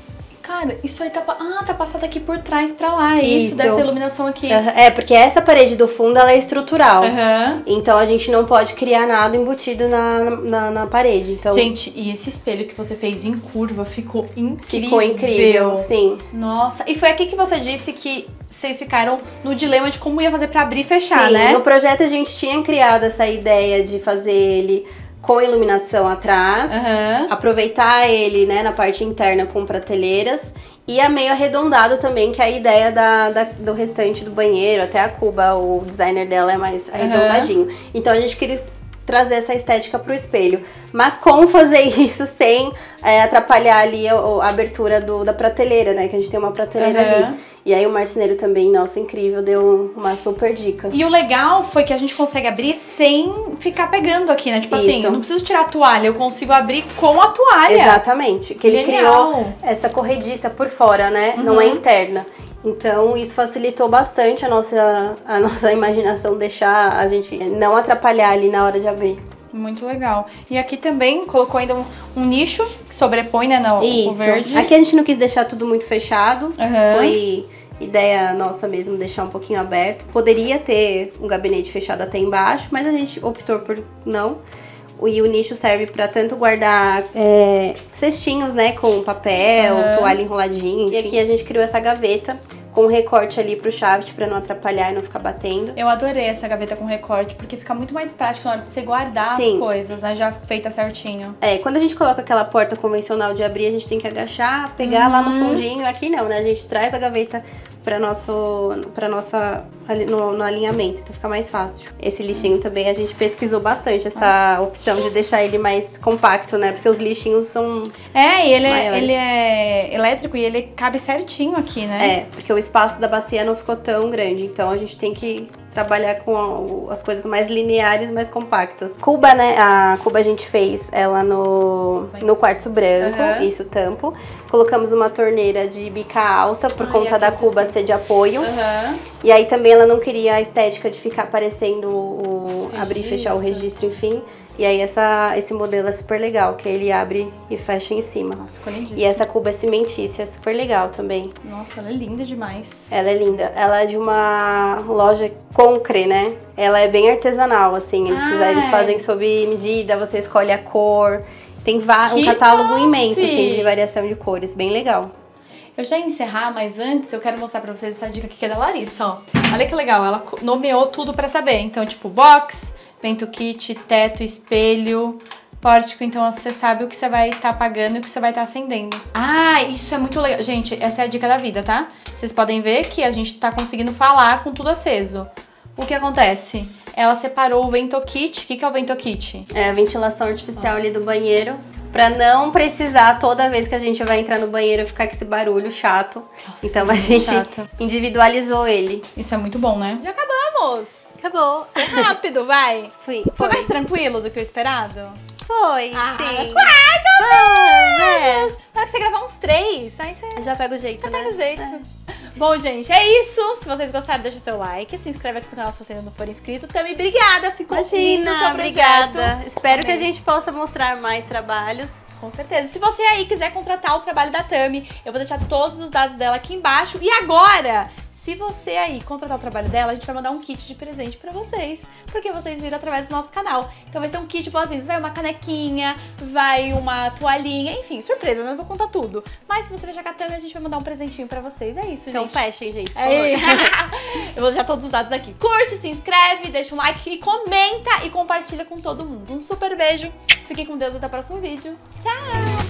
Speaker 1: Cara, isso aí tá... Ah, tá passado aqui por trás pra lá. É isso,
Speaker 2: Isso.
Speaker 1: dessa iluminação aqui.
Speaker 2: Uhum. É, porque essa parede do fundo, ela é estrutural.
Speaker 1: Uhum.
Speaker 2: Então, a gente não pode criar nada embutido na, na, na parede. Então,
Speaker 1: Gente, e esse espelho que você fez em curva ficou incrível.
Speaker 2: ficou incrível, sim.
Speaker 1: Nossa, e foi aqui que você disse que vocês ficaram no dilema de como ia fazer pra abrir e fechar,
Speaker 2: Sim,
Speaker 1: né?
Speaker 2: no projeto a gente tinha criado essa ideia de fazer ele com iluminação atrás,
Speaker 1: Aham.
Speaker 2: aproveitar ele, né, na parte interna com prateleiras e a meio arredondado também, que é a ideia da, da- do restante do banheiro, até a Cuba, o designer dela é mais arredondadinho. Então a gente queria trazer essa estética pro espelho, mas como fazer isso sem é, atrapalhar ali a, a abertura do, da prateleira, né, que a gente tem uma prateleira
Speaker 1: Aham.
Speaker 2: ali. E aí o marceneiro também, nossa, incrível, deu uma super dica.
Speaker 1: E o legal foi que a gente consegue abrir sem ficar pegando aqui, né? Tipo assim,
Speaker 2: Isso.
Speaker 1: eu não preciso tirar a toalha, eu consigo abrir com a toalha.
Speaker 2: Exatamente, que ele
Speaker 1: Genial.
Speaker 2: criou essa corrediça por fora, né? Não
Speaker 1: Uhum.
Speaker 2: é interna. Então isso facilitou bastante a nossa, a nossa imaginação, deixar a gente não atrapalhar ali na hora de abrir.
Speaker 1: Muito legal. E aqui também colocou ainda um, um nicho que sobrepõe, né, no,
Speaker 2: Isso.
Speaker 1: o verde.
Speaker 2: Aqui a gente não quis deixar tudo muito fechado.
Speaker 1: Aham.
Speaker 2: Foi ideia nossa mesmo deixar um pouquinho aberto. Poderia ter um gabinete fechado até embaixo, mas a gente optou por não. E o nicho serve para tanto guardar é, cestinhos, né, com papel,
Speaker 1: Aham.
Speaker 2: toalha enroladinha. E aqui a gente criou essa gaveta com um recorte ali pro shaft para não atrapalhar e não ficar batendo.
Speaker 1: Eu adorei essa gaveta com recorte, porque fica muito mais prático na hora de você guardar
Speaker 2: Sim.
Speaker 1: as coisas, né? Já feita certinho.
Speaker 2: É, quando a gente coloca aquela porta convencional de abrir, a gente tem que agachar, pegar lá no fundinho. Aqui não, né? A gente traz a gaveta para nosso, para nossa ali no, no alinhamento, então fica mais fácil. Esse lixinho também a gente pesquisou bastante essa opção de deixar ele mais compacto, né? Porque os lixinhos são
Speaker 1: É, e ele é,
Speaker 2: maiores.
Speaker 1: ele é elétrico e ele cabe certinho aqui, né?
Speaker 2: É, porque o espaço da bacia não ficou tão grande, então a gente tem que trabalhar com as coisas mais lineares, mais compactas. Cuba, né? A Cuba a gente fez ela no, no quartzo branco,
Speaker 1: Aham.
Speaker 2: isso, tampo. Colocamos uma torneira de bica alta por
Speaker 1: Ai,
Speaker 2: conta da
Speaker 1: aqui
Speaker 2: Cuba
Speaker 1: assim.
Speaker 2: ser de apoio.
Speaker 1: Aham.
Speaker 2: E aí também ela não queria a estética de ficar aparecendo o abrir e fechar o
Speaker 1: Registro.
Speaker 2: registro, enfim. E aí essa, esse modelo é super legal, que ele abre e fecha em cima.
Speaker 1: Nossa, ficou lindíssimo.
Speaker 2: E essa cuba é cimentícia, é super legal também.
Speaker 1: Nossa, ela é linda demais.
Speaker 2: Ela é linda. Ela é de uma loja Concre, né? Ela é bem artesanal, assim. Eles,
Speaker 1: Ai.
Speaker 2: eles fazem sob medida, você escolhe a cor. Tem va- um
Speaker 1: Que
Speaker 2: catálogo
Speaker 1: top!
Speaker 2: imenso, assim, de variação de cores. Bem legal.
Speaker 1: Eu já ia encerrar, mas antes eu quero mostrar pra vocês essa dica aqui que é da Larissa, ó. Olha que legal, ela nomeou tudo pra saber. Então, tipo, box, vento kit, teto, espelho, pórtico. Então, você sabe o que você vai estar apagando e o que você vai estar acendendo. Ah, isso é muito legal. Gente, essa é a dica da vida, tá? Vocês podem ver que a gente tá conseguindo falar com tudo aceso. O que acontece? Ela separou o vento kit. O que que é o vento kit?
Speaker 2: É a ventilação artificial ali do banheiro. Pra não precisar, toda vez que a gente vai entrar no banheiro, ficar com esse barulho chato.
Speaker 1: Nossa,
Speaker 2: então a
Speaker 1: muito
Speaker 2: gente
Speaker 1: chato.
Speaker 2: individualizou ele.
Speaker 1: Isso é muito bom, né? Já acabamos!
Speaker 2: Acabou.
Speaker 1: Foi rápido, vai!
Speaker 2: Fui,
Speaker 1: Foi
Speaker 2: foi.
Speaker 1: mais tranquilo do que o esperado?
Speaker 2: Foi,
Speaker 1: Ah,
Speaker 2: sim.
Speaker 1: quase!
Speaker 2: É.
Speaker 1: Na hora que você gravar uns três, aí você
Speaker 2: Já pega o jeito,
Speaker 1: já
Speaker 2: né?
Speaker 1: pega o jeito.
Speaker 2: É.
Speaker 1: Bom, gente, é isso. Se vocês gostaram, deixa seu like. Se inscreve aqui no canal se você ainda não for inscrito. Também, obrigada. Ficou lindo o seu
Speaker 2: Imagina,
Speaker 1: projeto.
Speaker 2: obrigada. Espero
Speaker 1: Amei.
Speaker 2: que a gente possa mostrar mais trabalhos.
Speaker 1: Com certeza. Se você aí quiser contratar o trabalho da Tami, eu vou deixar todos os dados dela aqui embaixo. E agora, se você aí contratar o trabalho dela, a gente vai mandar um kit de presente pra vocês, porque vocês viram através do nosso canal. Então vai ser um kit boas-vindas. Vai uma canequinha, vai uma toalhinha, enfim, surpresa, eu não vou contar tudo. Mas se você fechar com a Tami, a gente vai mandar um presentinho pra vocês. É isso,
Speaker 2: Então
Speaker 1: gente.
Speaker 2: fechem, gente, por
Speaker 1: É.
Speaker 2: favor.
Speaker 1: Eu vou deixar todos os dados aqui. Curte, se inscreve, deixa um like e comenta e compartilha com todo mundo. Um super beijo. Fiquem com Deus, até o próximo vídeo. Tchau!